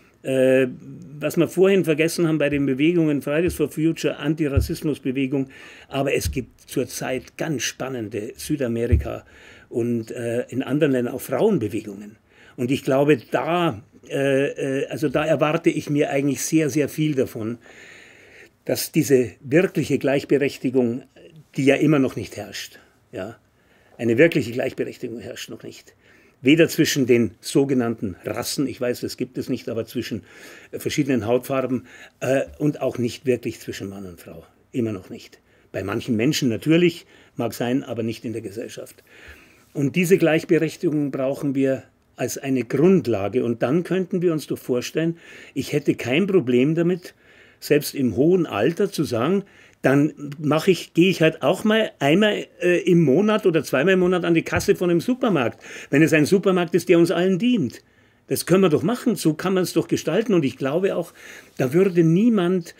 [SPEAKER 2] Was wir vorhin vergessen haben bei den Bewegungen Fridays for Future, Antirassismusbewegung. Aber es gibt zurzeit ganz spannende Südamerika und in anderen Ländern auch Frauenbewegungen. Und ich glaube, da erwarte ich mir eigentlich sehr, sehr viel davon, dass diese wirkliche Gleichberechtigung, die ja immer noch nicht herrscht, ja, eine wirkliche Gleichberechtigung herrscht noch nicht. Weder zwischen den sogenannten Rassen, ich weiß, das gibt es nicht, aber zwischen verschiedenen Hautfarben und auch nicht wirklich zwischen Mann und Frau. Immer noch nicht. Bei manchen Menschen natürlich, mag sein, aber nicht in der Gesellschaft. Und diese Gleichberechtigung brauchen wir als eine Grundlage. Und dann könnten wir uns doch vorstellen, ich hätte kein Problem damit, selbst im hohen Alter zu sagen, dann gehe ich halt auch mal einmal im Monat oder zweimal im Monat an die Kasse von einem Supermarkt, wenn es ein Supermarkt ist, der uns allen dient. Das können wir doch machen, so kann man es doch gestalten. Und ich glaube auch, da würde niemand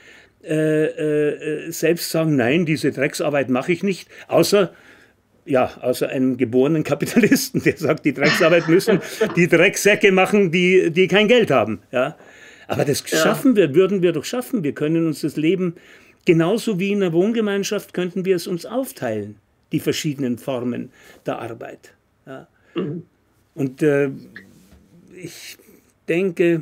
[SPEAKER 2] selbst sagen, nein, diese Drecksarbeit mache ich nicht, außer einem geborenen Kapitalisten, der sagt, die Drecksarbeit müssen die Drecksäcke machen, die kein Geld haben. Ja? Aber das würden wir doch schaffen. Wir können uns das Leben, genauso wie in einer Wohngemeinschaft, könnten wir es uns aufteilen. die verschiedenen Formen der Arbeit. Ja. Und ich denke,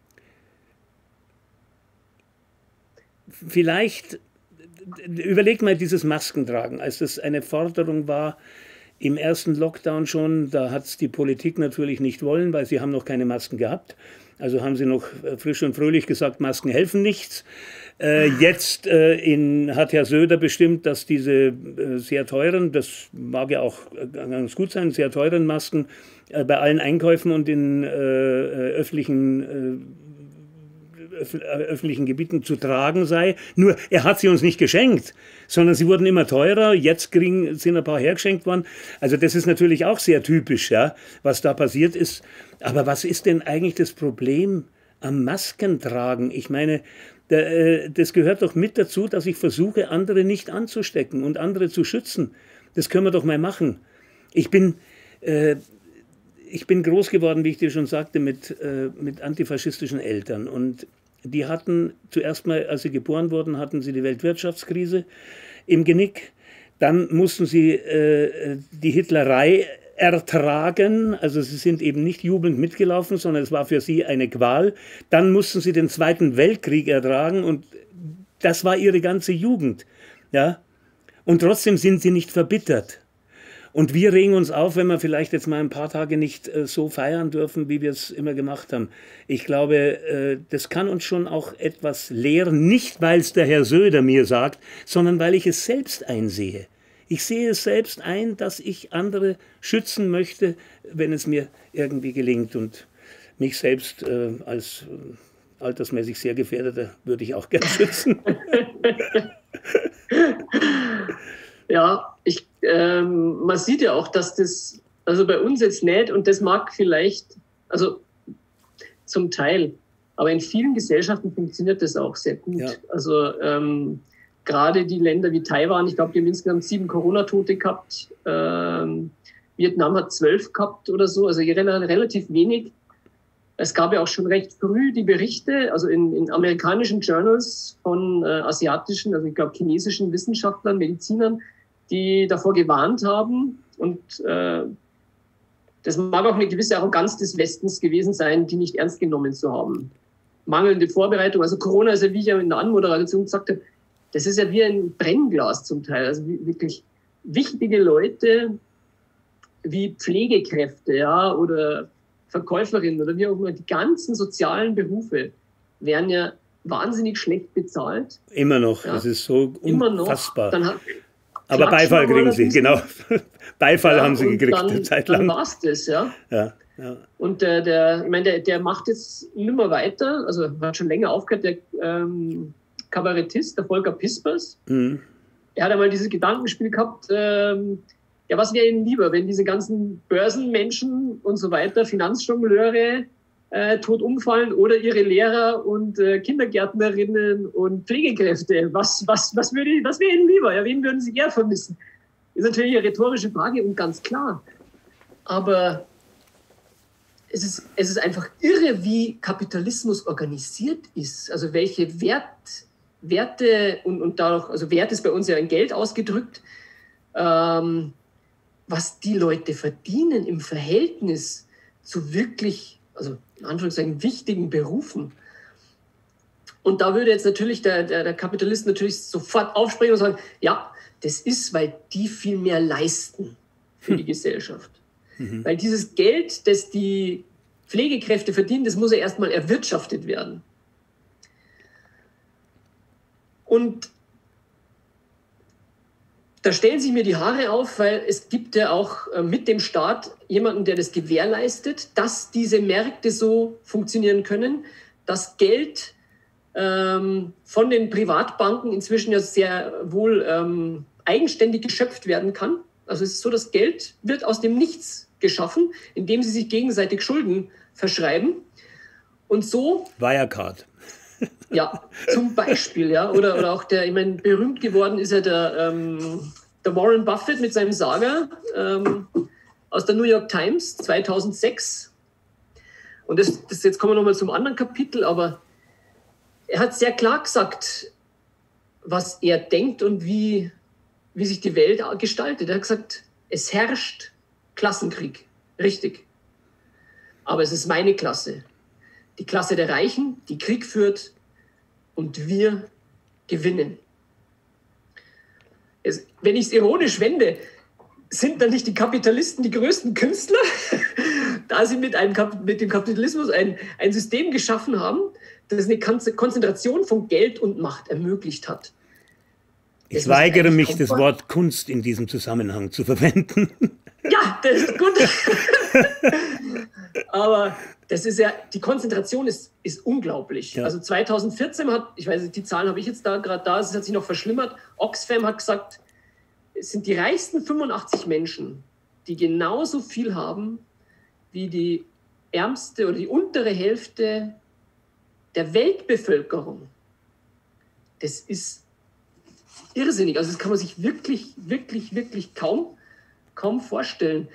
[SPEAKER 2] vielleicht, überleg mal dieses Maskentragen, als das eine Forderung war im ersten Lockdown schon, da hat es die Politik natürlich nicht wollen, weil sie haben noch keine Masken gehabt. Also haben sie noch frisch und fröhlich gesagt, Masken helfen nichts. Jetzt hat Herr Söder bestimmt, dass diese sehr teuren, das mag ja auch ganz gut sein, sehr teuren Masken bei allen Einkäufen und in öffentlichen Gebieten zu tragen sei. Nur, er hat sie uns nicht geschenkt, sondern sie wurden immer teurer. Jetzt sind ein paar hergeschenkt worden. Also das ist natürlich auch sehr typisch, ja, was da passiert ist. Aber was ist denn eigentlich das Problem am Maskentragen? Ich meine, das gehört doch mit dazu, dass ich versuche, andere nicht anzustecken und andere zu schützen. Das können wir doch mal machen. Ich bin groß geworden, wie ich dir schon sagte, mit antifaschistischen Eltern. Und die hatten zuerst mal, als sie geboren wurden, hatten sie die Weltwirtschaftskrise im Genick. Dann mussten sie die Hitlerei ertragen. Also sie sind eben nicht jubelnd mitgelaufen, sondern es war für sie eine Qual. Dann mussten sie den Zweiten Weltkrieg ertragen und das war ihre ganze Jugend. Ja? Und trotzdem sind sie nicht verbittert. Und wir regen uns auf, wenn wir vielleicht jetzt mal ein paar Tage nicht so feiern dürfen, wie wir es immer gemacht haben. Ich glaube, das kann uns schon auch etwas lehren, nicht weil es der Herr Söder mir sagt, sondern weil ich es selbst einsehe. Ich sehe es selbst ein, dass ich andere schützen möchte, wenn es mir irgendwie gelingt. Und mich selbst als altersmäßig sehr Gefährdeter würde ich auch gerne schützen.
[SPEAKER 1] Ja, man sieht ja auch, dass das, also bei uns jetzt nicht, und das mag vielleicht, also zum Teil, aber in vielen Gesellschaften funktioniert das auch sehr gut. Ja. Also gerade die Länder wie Taiwan, ich glaube, die haben insgesamt 7 Corona-Tote gehabt. Vietnam hat 12 gehabt oder so, also relativ wenig. Es gab ja auch schon recht früh die Berichte, also in amerikanischen Journals von asiatischen, also ich glaube chinesischen Wissenschaftlern, Medizinern, die davor gewarnt haben. Und das mag auch eine gewisse Arroganz des Westens gewesen sein, die nicht ernst genommen zu haben. Mangelnde Vorbereitung, also Corona ist ja, wie ich ja in der Anmoderation gesagt habe, das ist ja wie ein Brennglas zum Teil. Also wirklich wichtige Leute wie Pflegekräfte, ja, oder Verkäuferinnen oder wie auch immer, die ganzen sozialen Berufe werden ja wahnsinnig schlecht bezahlt.
[SPEAKER 2] Immer noch, ja. Das ist so unfassbar. Aber
[SPEAKER 1] Beifall
[SPEAKER 2] kriegen sie, genau. Beifall haben sie gekriegt eine Zeit lang.
[SPEAKER 1] Dann war es das, ja.
[SPEAKER 2] Ja.
[SPEAKER 1] Und der macht jetzt nimmer weiter, also hat schon länger aufgehört, der Kabarettist, der Volker Pispers. Mhm. Er hat einmal dieses Gedankenspiel gehabt, ja, was wäre Ihnen lieber, wenn diese ganzen Börsenmenschen und so weiter, Finanzjongleure, tot umfallen oder ihre Lehrer und Kindergärtnerinnen und Pflegekräfte? Was wäre Ihnen lieber? Ja, wen würden Sie eher vermissen? Ist natürlich eine rhetorische Frage und ganz klar. Aber es ist einfach irre, wie Kapitalismus organisiert ist. Also welche Werte und dadurch, also Wert ist bei uns ja in Geld ausgedrückt, was die Leute verdienen im Verhältnis zu wirklich, also in Anführungszeichen, wichtigen Berufen. Und da würde jetzt natürlich der Kapitalist natürlich sofort aufspringen und sagen, ja, das ist, weil die viel mehr leisten für die Gesellschaft. Mhm. Weil dieses Geld, das die Pflegekräfte verdienen, das muss ja erstmal erwirtschaftet werden. Und da stellen sich mir die Haare auf, weil es gibt ja auch mit dem Staat jemanden, der das gewährleistet, dass diese Märkte so funktionieren können, dass Geld von den Privatbanken inzwischen ja sehr wohl eigenständig geschöpft werden kann. Also es ist so, das Geld wird aus dem Nichts geschaffen, indem sie sich gegenseitig Schulden verschreiben. Und so...
[SPEAKER 2] Wirecard.
[SPEAKER 1] Ja, zum Beispiel, ja. Oder auch ich meine, berühmt geworden ist ja der Warren Buffett mit seinem Saga aus der New York Times 2006. Und jetzt kommen wir nochmal zum anderen Kapitel, aber er hat sehr klar gesagt, was er denkt und wie wie sich die Welt gestaltet. Er hat gesagt, es herrscht Klassenkrieg. Richtig. Aber es ist meine Klasse. Die Klasse der Reichen, die Krieg führt und wir gewinnen. Wenn ich es ironisch wende, sind dann nicht die Kapitalisten die größten Künstler, da sie mit dem Kapitalismus ein System geschaffen haben, das eine Konzentration von Geld und Macht ermöglicht hat.
[SPEAKER 2] Ich weigere mich, das Wort Kunst in diesem Zusammenhang zu verwenden.
[SPEAKER 1] Ja, das ist gut. Aber das ist ja, die Konzentration ist unglaublich. Ja. Also 2014 ich weiß nicht, die Zahlen habe ich jetzt da gerade da, es hat sich noch verschlimmert. Oxfam hat gesagt, es sind die reichsten 85 Menschen, die genauso viel haben wie die ärmste oder die untere Hälfte der Weltbevölkerung. Das ist irrsinnig. Also das kann man sich wirklich, wirklich, wirklich kaum vorstellen.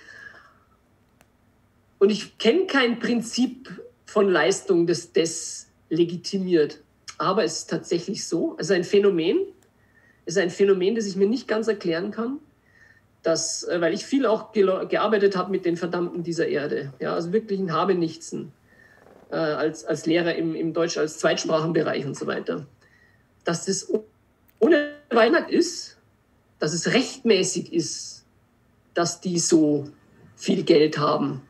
[SPEAKER 1] Und ich kenne kein Prinzip von Leistung, das legitimiert. Aber es ist tatsächlich so. Es ist ein Phänomen. Es ist ein Phänomen, das ich mir nicht ganz erklären kann, weil ich viel auch gearbeitet habe mit den Verdammten dieser Erde. Ja, also wirklich ein Habenichtsen als Lehrer im Deutsch, als Zweitsprachenbereich und so weiter. Dass das ohne Weihnacht ist, dass es rechtmäßig ist, dass die so viel Geld haben.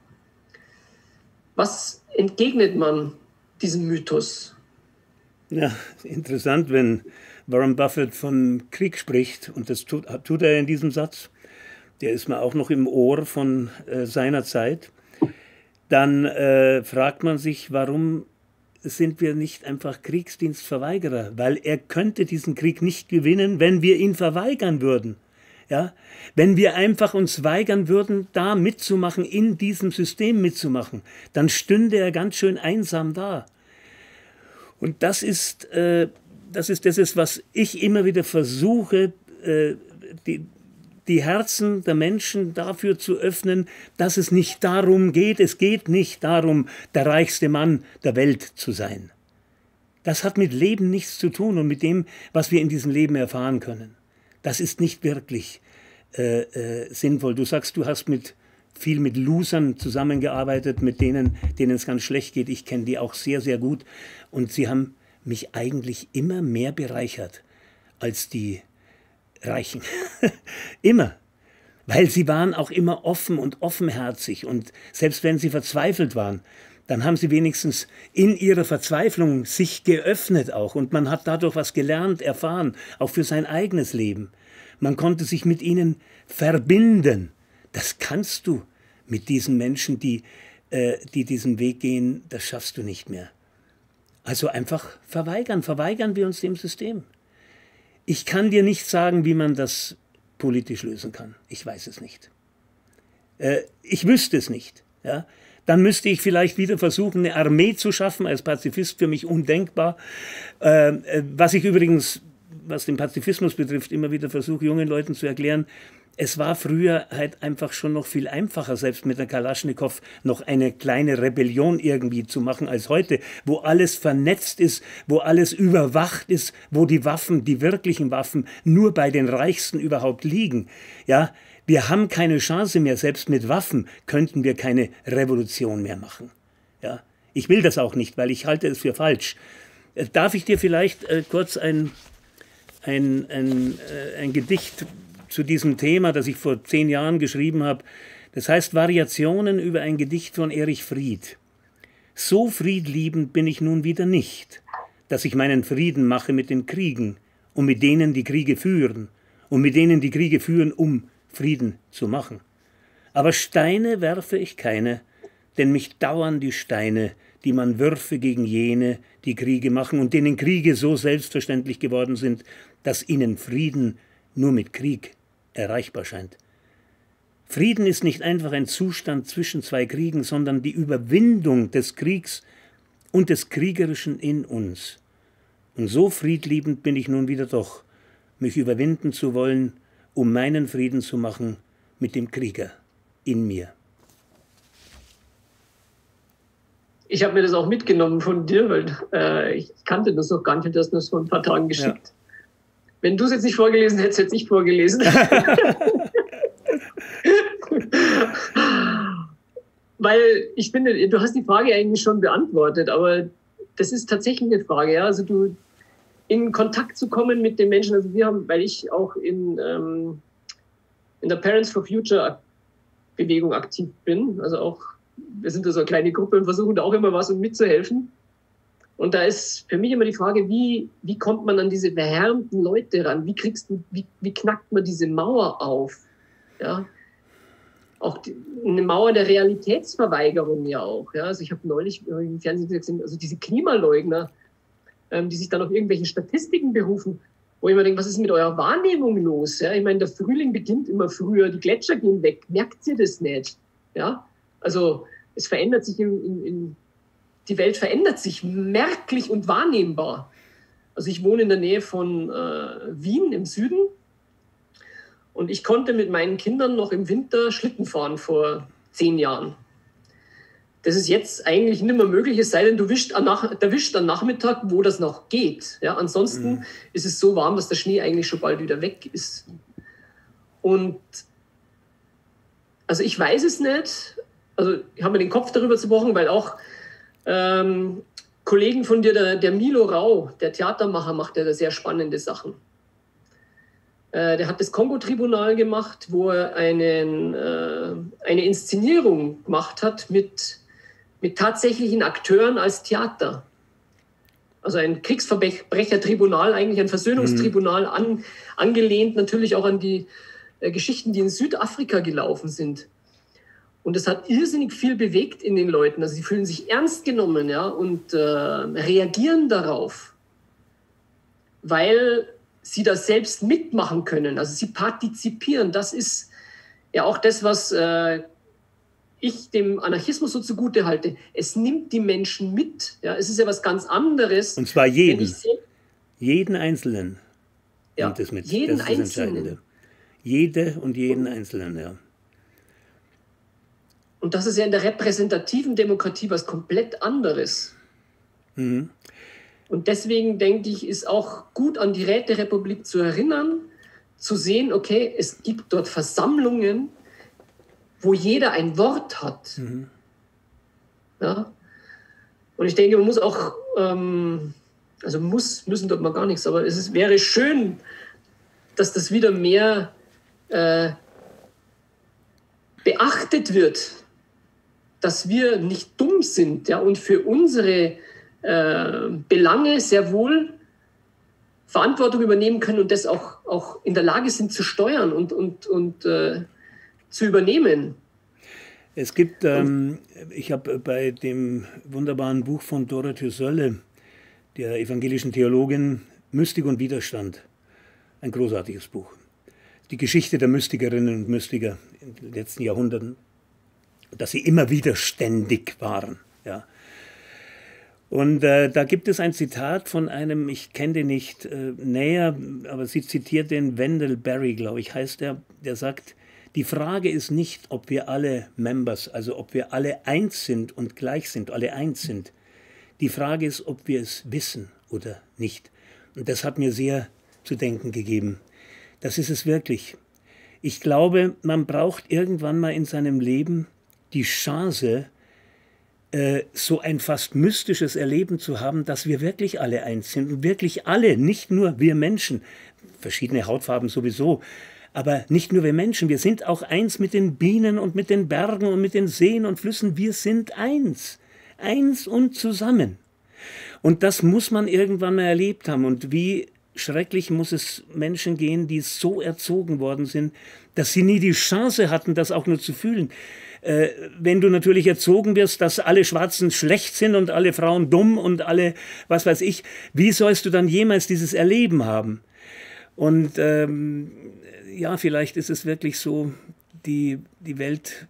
[SPEAKER 1] Was entgegnet man diesem Mythos?
[SPEAKER 2] Ja, interessant, wenn Warren Buffett von Krieg spricht, und das tut er in diesem Satz, der ist mir auch noch im Ohr von seiner Zeit, dann fragt man sich, warum sind wir nicht einfach Kriegsdienstverweigerer? Weil er könnte diesen Krieg nicht gewinnen, wenn wir ihn verweigern würden. Ja? Wenn wir einfach uns weigern würden, da mitzumachen, in diesem System mitzumachen, dann stünde er ganz schön einsam da. Und das ist, was ich immer wieder versuche, die Herzen der Menschen dafür zu öffnen, dass es nicht darum geht, es geht nicht darum, der reichste Mann der Welt zu sein. Das hat mit Leben nichts zu tun und mit dem, was wir in diesem Leben erfahren können. Das ist nicht wirklich sinnvoll. Du sagst, du hast viel mit Losern zusammengearbeitet, mit denen es ganz schlecht geht. Ich kenne die auch sehr, sehr gut. Und sie haben mich eigentlich immer mehr bereichert als die Reichen. Immer. Weil sie waren auch immer offen und offenherzig. Und selbst wenn sie verzweifelt waren, dann haben sie wenigstens in ihrer Verzweiflung sich geöffnet auch. Und man hat dadurch was gelernt, erfahren, auch für sein eigenes Leben. Man konnte sich mit ihnen verbinden. Das kannst du mit diesen Menschen, die diesen Weg gehen, das schaffst du nicht mehr. Also einfach verweigern wir uns dem System. Ich kann dir nicht sagen, wie man das politisch lösen kann. Ich weiß es nicht. Ich wüsste es nicht. Ja? Dann müsste ich vielleicht wieder versuchen, eine Armee zu schaffen, als Pazifist für mich undenkbar. Was ich übrigens, was den Pazifismus betrifft, immer wieder versuche, jungen Leuten zu erklären, es war früher halt einfach schon noch viel einfacher, selbst mit der Kalaschnikow noch eine kleine Rebellion irgendwie zu machen als heute, wo alles vernetzt ist, wo alles überwacht ist, wo die Waffen, die wirklichen Waffen, nur bei den Reichsten überhaupt liegen. Ja, wir haben keine Chance mehr, selbst mit Waffen könnten wir keine Revolution mehr machen. Ja, ich will das auch nicht, weil ich halte es für falsch. Darf ich dir vielleicht kurz ein Gedicht zu diesem Thema, das ich vor 10 Jahren geschrieben habe. Das heißt Variationen über ein Gedicht von Erich Fried. So friedliebend bin ich nun wieder nicht, dass ich meinen Frieden mache mit den Kriegen und mit denen, die Kriege führen und mit denen, die Kriege führen, um Frieden zu machen. Aber Steine werfe ich keine, denn mich dauern die Steine, die man würfe gegen jene, die Kriege machen und denen Kriege so selbstverständlich geworden sind, dass ihnen Frieden nur mit Krieg erreichbar scheint. Frieden ist nicht einfach ein Zustand zwischen 2 Kriegen, sondern die Überwindung des Kriegs und des Kriegerischen in uns. Und so friedliebend bin ich nun wieder doch, mich überwinden zu wollen, um meinen Frieden zu machen mit dem Krieger in mir.
[SPEAKER 1] Ich habe mir das auch mitgenommen von dir, weil ich kannte das noch gar nicht, du hast mir das vor ein paar Tagen geschickt. Wenn du es jetzt nicht vorgelesen hättest, hätte ich vorgelesen. Weil ich finde, du hast die Frage eigentlich schon beantwortet, aber das ist tatsächlich eine Frage. Ja? Also du in Kontakt zu kommen mit den Menschen. Also wir haben, weil ich auch in der Parents for Future Bewegung aktiv bin, also auch, wir sind da so eine kleine Gruppe und versuchen da auch immer was, um mitzuhelfen. Und da ist für mich immer die Frage, wie kommt man an diese verhärmten Leute ran? Wie knackt man diese Mauer auf? Ja? Auch eine Mauer der Realitätsverweigerung ja auch. Ja? Also ich habe neulich im Fernsehen gesehen, also diese Klimaleugner, die sich dann auf irgendwelchen Statistiken berufen, wo ich mir denke, was ist mit eurer Wahrnehmung los? Ja? Ich meine, der Frühling beginnt immer früher, die Gletscher gehen weg. Merkt ihr das nicht? Ja? Also es verändert sich die Welt verändert sich merklich und wahrnehmbar. Also ich wohne in der Nähe von Wien im Süden und ich konnte mit meinen Kindern noch im Winter Schlitten fahren vor 10 Jahren. Das ist jetzt eigentlich nicht mehr möglich, es sei denn, du erwischt am Nachmittag, wo das noch geht. Ja, ansonsten ist es so warm, dass der Schnee eigentlich schon bald wieder weg ist. Und also ich weiß es nicht. Also ich habe mir den Kopf darüber zerbrochen, weil auch Kollegen von dir, der Milo Rau, der Theatermacher, macht ja da sehr spannende Sachen. Der hat das Kongo-Tribunal gemacht, wo er eine Inszenierung gemacht hat mit tatsächlichen Akteuren als Theater. Also ein Kriegsverbrechertribunal, eigentlich ein Versöhnungstribunal, angelehnt natürlich auch an die Geschichten, die in Südafrika gelaufen sind. Und es hat irrsinnig viel bewegt in den Leuten. Also sie fühlen sich ernst genommen, ja, und reagieren darauf, weil sie das selbst mitmachen können. Also sie partizipieren. Das ist ja auch das, was ich dem Anarchismus so zugute halte. Es nimmt die Menschen mit. Ja, es ist ja was ganz anderes.
[SPEAKER 2] Und zwar jeden Einzelnen nimmt es mit.
[SPEAKER 1] Jeden
[SPEAKER 2] das ist das
[SPEAKER 1] Einzelnen.
[SPEAKER 2] Entscheidende. Jede und jeden Einzelnen, ja.
[SPEAKER 1] Und das ist ja in der repräsentativen Demokratie was komplett anderes.
[SPEAKER 2] Mhm.
[SPEAKER 1] Und deswegen denke ich, ist auch gut an die Räterepublik zu erinnern, zu sehen, okay, es gibt dort Versammlungen, wo jeder ein Wort hat. Mhm. Ja? Und ich denke, man muss auch, also müssen dort mal gar nichts, aber wäre schön, dass das wieder mehr beachtet wird, dass wir nicht dumm sind, ja, und für unsere Belange sehr wohl Verantwortung übernehmen können und das auch in der Lage sind zu steuern und zu übernehmen.
[SPEAKER 2] Es gibt, ich habe bei dem wunderbaren Buch von Dorothee Sölle, der evangelischen Theologin, Mystik und Widerstand, ein großartiges Buch. Die Geschichte der Mystikerinnen und Mystiker in den letzten Jahrhunderten, dass sie immer widerständig waren. Ja. Und da gibt es ein Zitat von einem, ich kenne den nicht näher, aber sie zitiert den Wendell Berry, glaube ich, heißt der sagt, die Frage ist nicht, ob wir alle Members, also ob wir alle eins sind und gleich sind, alle eins sind. Die Frage ist, ob wir es wissen oder nicht. Und das hat mir sehr zu denken gegeben. Das ist es wirklich. Ich glaube, man braucht irgendwann mal in seinem Leben die Chance, so ein fast mystisches Erleben zu haben, dass wir wirklich alle eins sind. Und wirklich alle, nicht nur wir Menschen, verschiedene Hautfarben sowieso, aber nicht nur wir Menschen, wir sind auch eins mit den Bienen und mit den Bergen und mit den Seen und Flüssen. Wir sind eins. Eins und zusammen. Und das muss man irgendwann mal erlebt haben. Und wie schrecklich muss es Menschen gehen, die so erzogen worden sind, dass sie nie die Chance hatten, das auch nur zu fühlen. Wenn du natürlich erzogen wirst, dass alle Schwarzen schlecht sind und alle Frauen dumm und alle, was weiß ich, wie sollst du dann jemals dieses Erleben haben? Und ja, vielleicht ist es wirklich so, die Welt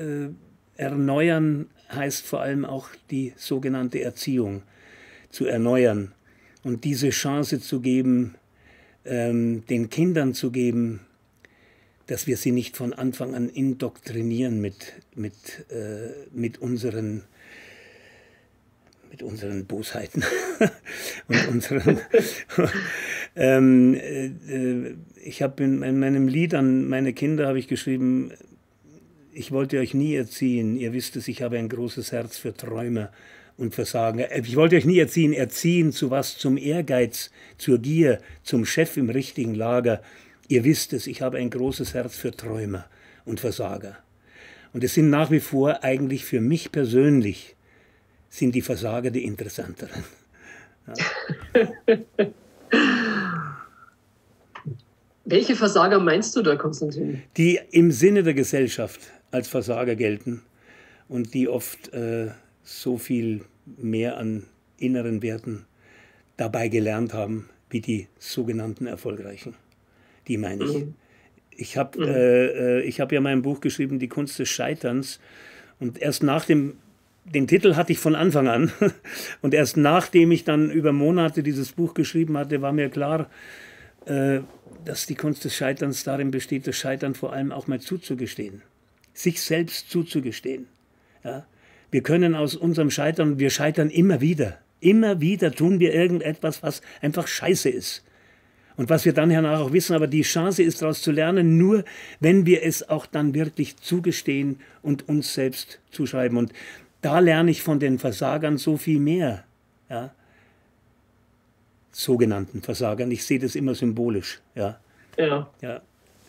[SPEAKER 2] erneuern heißt vor allem auch die sogenannte Erziehung zu erneuern und diese Chance zu geben, den Kindern zu geben, dass wir sie nicht von Anfang an indoktrinieren mit unseren Bosheiten und Ich habe in meinem Lied an meine Kinder habe ich geschrieben, ich wollte euch nie erziehen, ihr wisst es, ich habe ein großes Herz für Träumer und Versager. Ich wollte euch nie erziehen zu was, zum Ehrgeiz, zur Gier, zum Chef im richtigen Lager. Ihr wisst es, ich habe ein großes Herz für Träumer und Versager. Und es sind nach wie vor eigentlich für mich persönlich, sind die Versager die interessanteren. Ja.
[SPEAKER 1] Welche Versager meinst du da, Konstantin?
[SPEAKER 2] Die im Sinne der Gesellschaft als Versager gelten und die oft so viel mehr an inneren Werten dabei gelernt haben, wie die sogenannten Erfolgreichen. Die meine ich. Ich hab ja mein Buch geschrieben, Die Kunst des Scheiterns. Und erst nach den Titel hatte ich von Anfang an. Und erst nachdem ich dann über Monate dieses Buch geschrieben hatte, war mir klar, dass die Kunst des Scheiterns darin besteht, das Scheitern vor allem auch mal zuzugestehen. Sich selbst zuzugestehen. Ja? Wir können aus unserem Scheitern, wir scheitern immer wieder. Immer wieder tun wir irgendetwas, was einfach scheiße ist. Und was wir dann hernach auch wissen, aber die Chance ist, daraus zu lernen, nur wenn wir es auch dann wirklich zugestehen und uns selbst zuschreiben. Und da lerne ich von den Versagern so viel mehr. Ja? Sogenannten Versagern. Ich sehe das immer symbolisch. Ja.
[SPEAKER 1] Ja.
[SPEAKER 2] Ja.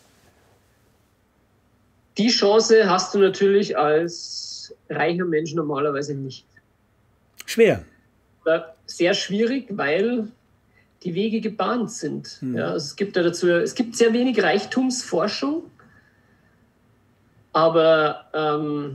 [SPEAKER 1] Die Chance hast du natürlich als reicher Mensch normalerweise nicht.
[SPEAKER 2] Schwer.
[SPEAKER 1] Sehr schwierig, weil die Wege gebahnt sind. Ja, also es gibt sehr wenig Reichtumsforschung, aber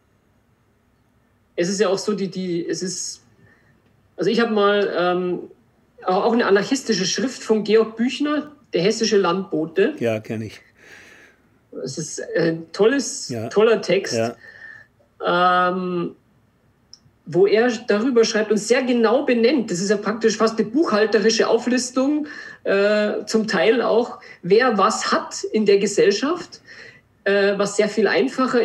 [SPEAKER 1] es ist ja auch so, also ich habe mal auch eine anarchistische Schrift von Georg Büchner, Der hessische Landbote.
[SPEAKER 2] Ja, kenne ich.
[SPEAKER 1] Es ist ein toller Text. Ja. Wo er darüber schreibt und sehr genau benennt, das ist ja praktisch fast eine buchhalterische Auflistung, zum Teil auch, wer was hat in der Gesellschaft, was sehr viel einfacher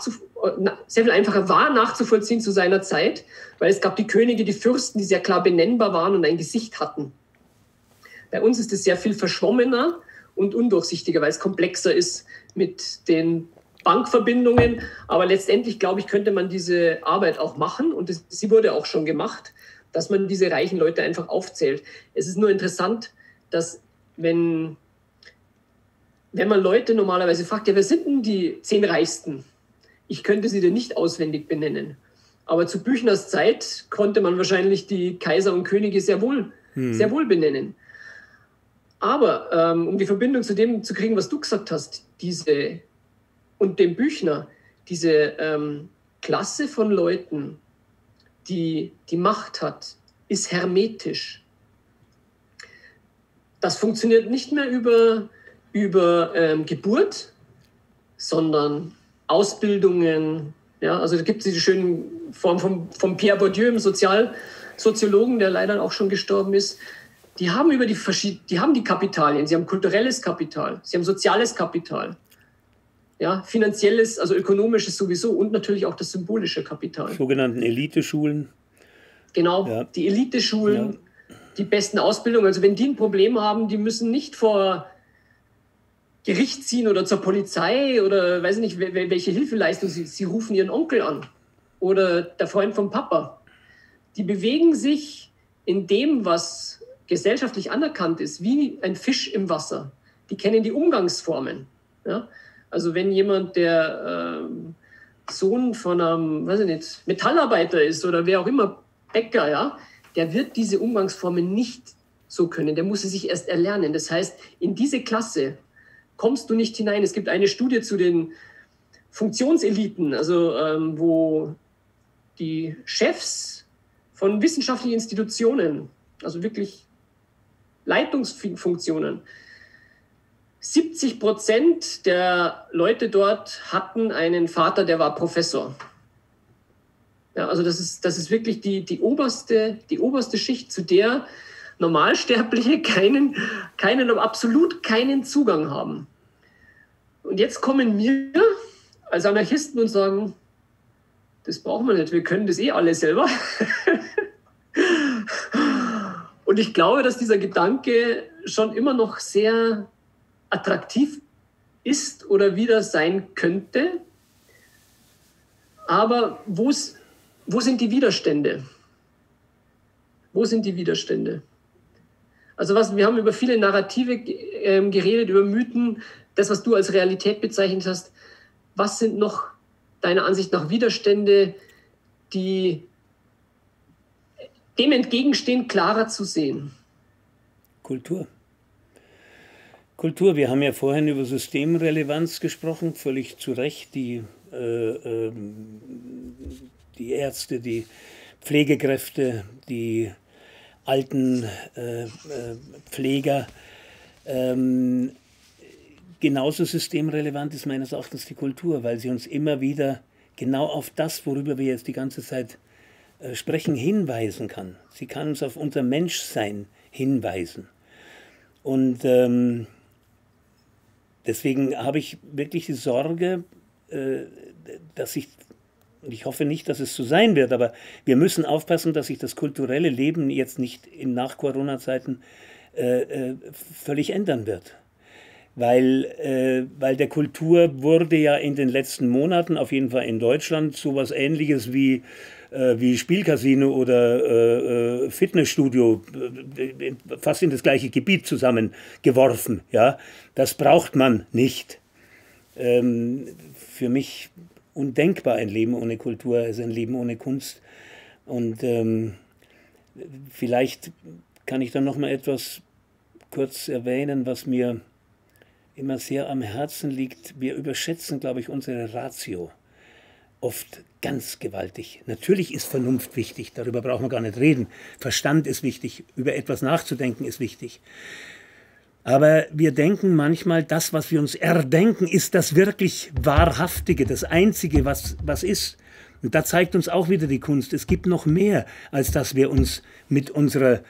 [SPEAKER 1] war nachzuvollziehen zu seiner Zeit, weil es gab die Könige, die Fürsten, die sehr klar benennbar waren und ein Gesicht hatten. Bei uns ist es sehr viel verschwommener und undurchsichtiger, weil es komplexer ist mit den Bankverbindungen, aber letztendlich, glaube ich, könnte man diese Arbeit auch machen und sie wurde auch schon gemacht, dass man diese reichen Leute einfach aufzählt. Es ist nur interessant, dass wenn man Leute normalerweise fragt, ja, wer sind denn die 10 Reichsten? Ich könnte sie dir nicht auswendig benennen. Aber zu Büchners Zeit konnte man wahrscheinlich die Kaiser und Könige sehr wohl benennen. Aber um die Verbindung zu dem zu kriegen, was du gesagt hast, und dem Büchner, diese Klasse von Leuten, die Macht hat, ist hermetisch. Das funktioniert nicht mehr über Geburt, sondern Ausbildungen. Ja, also da gibt es diese schöne Form von Pierre Bourdieu, dem Soziologen, der leider auch schon gestorben ist. Die haben die Kapitalien, sie haben kulturelles Kapital, sie haben soziales Kapital. Ja, finanzielles, also ökonomisches sowieso und natürlich auch das symbolische Kapital.
[SPEAKER 2] Sogenannten Eliteschulen.
[SPEAKER 1] Genau, ja. Die Eliteschulen, die besten Ausbildungen. Also wenn die ein Problem haben, die müssen nicht vor Gericht ziehen oder zur Polizei oder weiß nicht, welche Hilfeleistung. Sie rufen ihren Onkel an oder der Freund vom Papa. Die bewegen sich in dem, was gesellschaftlich anerkannt ist, wie ein Fisch im Wasser. Die kennen die Umgangsformen. Ja? Also wenn jemand, der Sohn von einem, weiß ich nicht, Metallarbeiter ist oder wer auch immer, Bäcker, ja, der wird diese Umgangsformen nicht so können. Der muss sie sich erst erlernen. Das heißt, in diese Klasse kommst du nicht hinein. Es gibt eine Studie zu den Funktionseliten, also wo die Chefs von wissenschaftlichen Institutionen, also wirklich Leitungsfunktionen, 70% der Leute dort hatten einen Vater, der war Professor. Ja, also das ist wirklich die oberste Schicht, zu der Normalsterbliche absolut keinen Zugang haben. Und jetzt kommen wir als Anarchisten und sagen, das brauchen wir nicht, wir können das alle selber. Und ich glaube, dass dieser Gedanke schon immer noch sehr attraktiv ist oder wieder sein könnte. Aber wo sind die Widerstände? Wo sind die Widerstände? Also wir haben über viele Narrative geredet, über Mythen, das, was du als Realität bezeichnet hast. Was sind noch deiner Ansicht nach Widerstände, die dem entgegenstehen, klarer zu sehen?
[SPEAKER 2] Kultur. Kultur, wir haben ja vorhin über Systemrelevanz gesprochen, völlig zu Recht. Die Ärzte, die Pflegekräfte, die alten Pfleger. Genauso systemrelevant ist meines Erachtens die Kultur, weil sie uns immer wieder genau auf das, worüber wir jetzt die ganze Zeit sprechen, hinweisen kann. Sie kann uns auf unser Menschsein hinweisen. Und deswegen habe ich wirklich die Sorge, dass und ich hoffe nicht, dass es so sein wird, aber wir müssen aufpassen, dass sich das kulturelle Leben jetzt nicht in Nach-Corona-Zeiten völlig ändern wird. Weil der Kultur wurde ja in den letzten Monaten, auf jeden Fall in Deutschland, sowas Ähnliches wie Spielcasino oder Fitnessstudio fast in das gleiche Gebiet zusammengeworfen. Ja? Das braucht man nicht. Für mich undenkbar ein Leben ohne Kultur, ist ein Leben ohne Kunst. Und vielleicht kann ich dann noch mal etwas kurz erwähnen, was mir immer sehr am Herzen liegt. Wir überschätzen, glaube ich, unsere Ratio oft ganz gewaltig. Natürlich ist Vernunft wichtig, darüber brauchen wir gar nicht reden. Verstand ist wichtig, über etwas nachzudenken ist wichtig. Aber wir denken manchmal, das, was wir uns erdenken, ist das wirklich Wahrhaftige, das Einzige, was ist. Und da zeigt uns auch wieder die Kunst, es gibt noch mehr, als dass wir uns mit unserem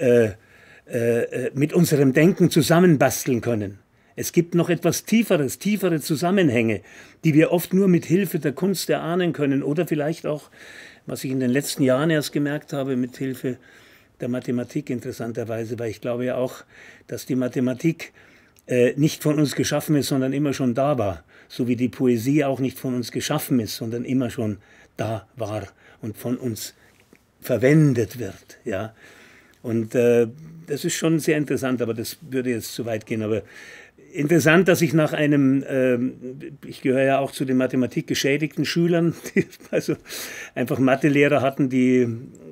[SPEAKER 2] Denken zusammenbasteln können. Es gibt noch etwas Tieferes, tiefere Zusammenhänge, die wir oft nur mit Hilfe der Kunst erahnen können oder vielleicht auch, was ich in den letzten Jahren erst gemerkt habe, mit Hilfe der Mathematik interessanterweise, weil ich glaube ja auch, dass die Mathematik nicht von uns geschaffen ist, sondern immer schon da war, so wie die Poesie auch nicht von uns geschaffen ist, sondern immer schon da war und von uns verwendet wird. Ja? Und das ist schon sehr interessant, aber das würde jetzt zu weit gehen. Aber interessant, dass ich nach einem, ich gehöre ja auch zu den mathematikgeschädigten Schülern, die also einfach Mathelehrer hatten, die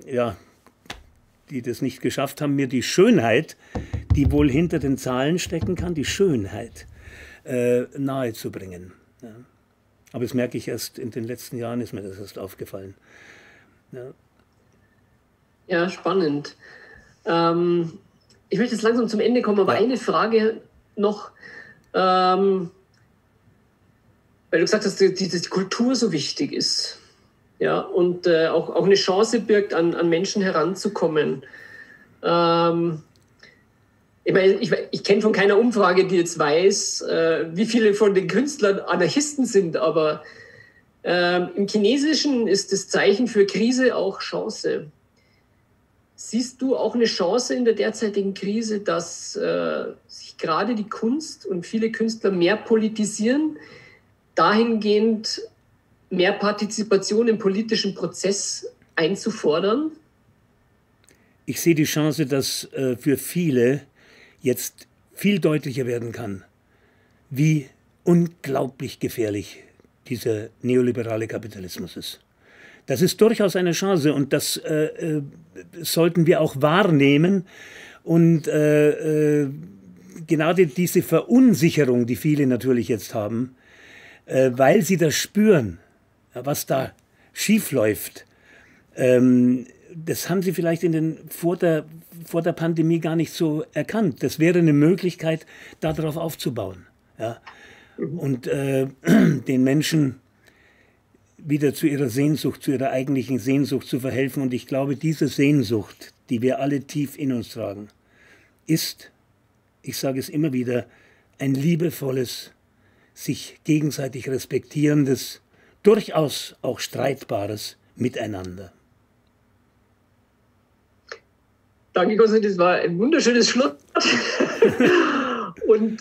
[SPEAKER 2] das nicht geschafft haben, mir die Schönheit, die wohl hinter den Zahlen stecken kann, die Schönheit nahezubringen. Ja. Aber das merke ich erst in den letzten Jahren, ist mir das erst aufgefallen.
[SPEAKER 1] Ja, spannend. Ich möchte jetzt langsam zum Ende kommen, aber eine Frage noch, weil du gesagt hast, dass die Kultur so wichtig ist, ja, und auch eine Chance birgt, an Menschen heranzukommen. Ich kenne von keiner Umfrage, die jetzt weiß, wie viele von den Künstlern Anarchisten sind, aber im Chinesischen ist das Zeichen für Krise auch Chance. Siehst du auch eine Chance in der derzeitigen Krise, dass sich gerade die Kunst und viele Künstler mehr politisieren, dahingehend mehr Partizipation im politischen Prozess einzufordern?
[SPEAKER 2] Ich sehe die Chance, dass für viele jetzt viel deutlicher werden kann, wie unglaublich gefährlich dieser neoliberale Kapitalismus ist. Das ist durchaus eine Chance und das sollten wir auch wahrnehmen. Und genau diese Verunsicherung, die viele natürlich jetzt haben, weil sie das spüren, was da schiefläuft, das haben sie vielleicht vor der Pandemie gar nicht so erkannt. Das wäre eine Möglichkeit, darauf aufzubauen. Ja? Und den Menschen wieder zu ihrer Sehnsucht, zu ihrer eigentlichen Sehnsucht zu verhelfen. Und ich glaube, diese Sehnsucht, die wir alle tief in uns tragen, ist, ich sage es immer wieder, ein liebevolles, sich gegenseitig respektierendes, durchaus auch streitbares Miteinander.
[SPEAKER 1] Danke, Konstantin, das war ein wunderschönes Schluss. Und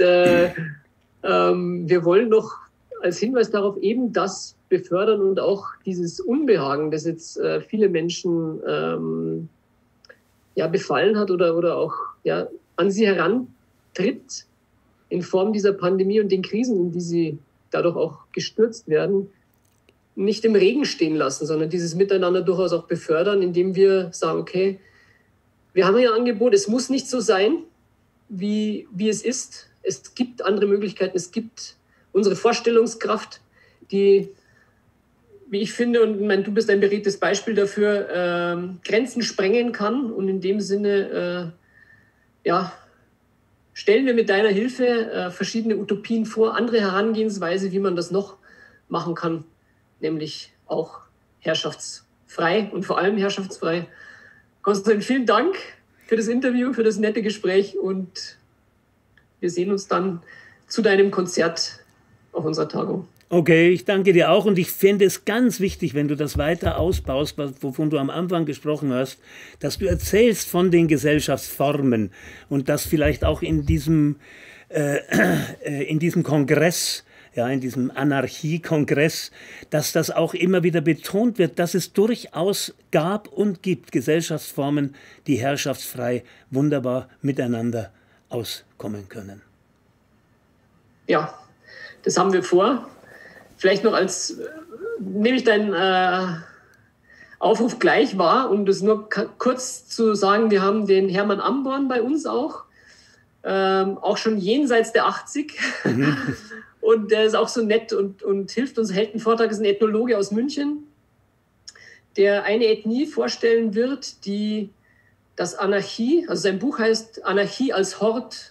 [SPEAKER 1] wir wollen noch als Hinweis darauf eben das befördern und auch dieses Unbehagen, das jetzt viele Menschen befallen hat oder auch an sie herantritt in Form dieser Pandemie und den Krisen, in die sie dadurch auch gestürzt werden, nicht im Regen stehen lassen, sondern dieses Miteinander durchaus auch befördern, indem wir sagen, okay, wir haben hier ein Angebot, es muss nicht so sein, wie es ist. Es gibt andere Möglichkeiten, es gibt unsere Vorstellungskraft, die, wie ich finde, und ich meine, du bist ein beredtes Beispiel dafür, Grenzen sprengen kann. Und in dem Sinne, stellen wir mit deiner Hilfe verschiedene Utopien vor, andere Herangehensweise, wie man das noch machen kann, nämlich auch herrschaftsfrei und vor allem herrschaftsfrei. Konstantin, vielen Dank für das Interview, für das nette Gespräch und wir sehen uns dann zu deinem Konzert auf unserer Tagung.
[SPEAKER 2] Okay, ich danke dir auch und ich fände es ganz wichtig, wenn du das weiter ausbaust, wovon du am Anfang gesprochen hast, dass du erzählst von den Gesellschaftsformen und dass vielleicht auch in diesem Kongress, in diesem Anarchiekongress, dass das auch immer wieder betont wird, dass es durchaus gab und gibt Gesellschaftsformen, die herrschaftsfrei wunderbar miteinander auskommen können.
[SPEAKER 1] Ja, das haben wir vor. Vielleicht noch nehme ich deinen Aufruf gleich wahr, um das nur kurz zu sagen, wir haben den Hermann Amborn bei uns auch schon jenseits der 80. Und der ist auch so nett und hilft uns, hält einen Vortrag, ist ein Ethnologe aus München, der eine Ethnie vorstellen wird, die das Anarchie, also sein Buch heißt Anarchie als Hort,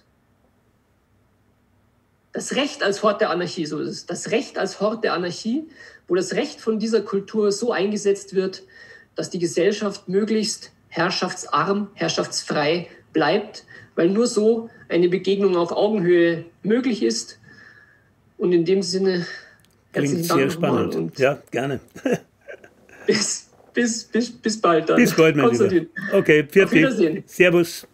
[SPEAKER 1] das Recht als Hort der Anarchie, so ist es, das Recht als Hort der Anarchie, wo das Recht von dieser Kultur so eingesetzt wird, dass die Gesellschaft möglichst herrschaftsarm, herrschaftsfrei bleibt, weil nur so eine Begegnung auf Augenhöhe möglich ist. Und in dem Sinne,
[SPEAKER 2] herzlichen Dank. Klingt sehr spannend. Und ja, gerne.
[SPEAKER 1] Bis bald dann.
[SPEAKER 2] Bis bald, mein Lieber. Okay,
[SPEAKER 1] Auf Wiedersehen.
[SPEAKER 2] Servus.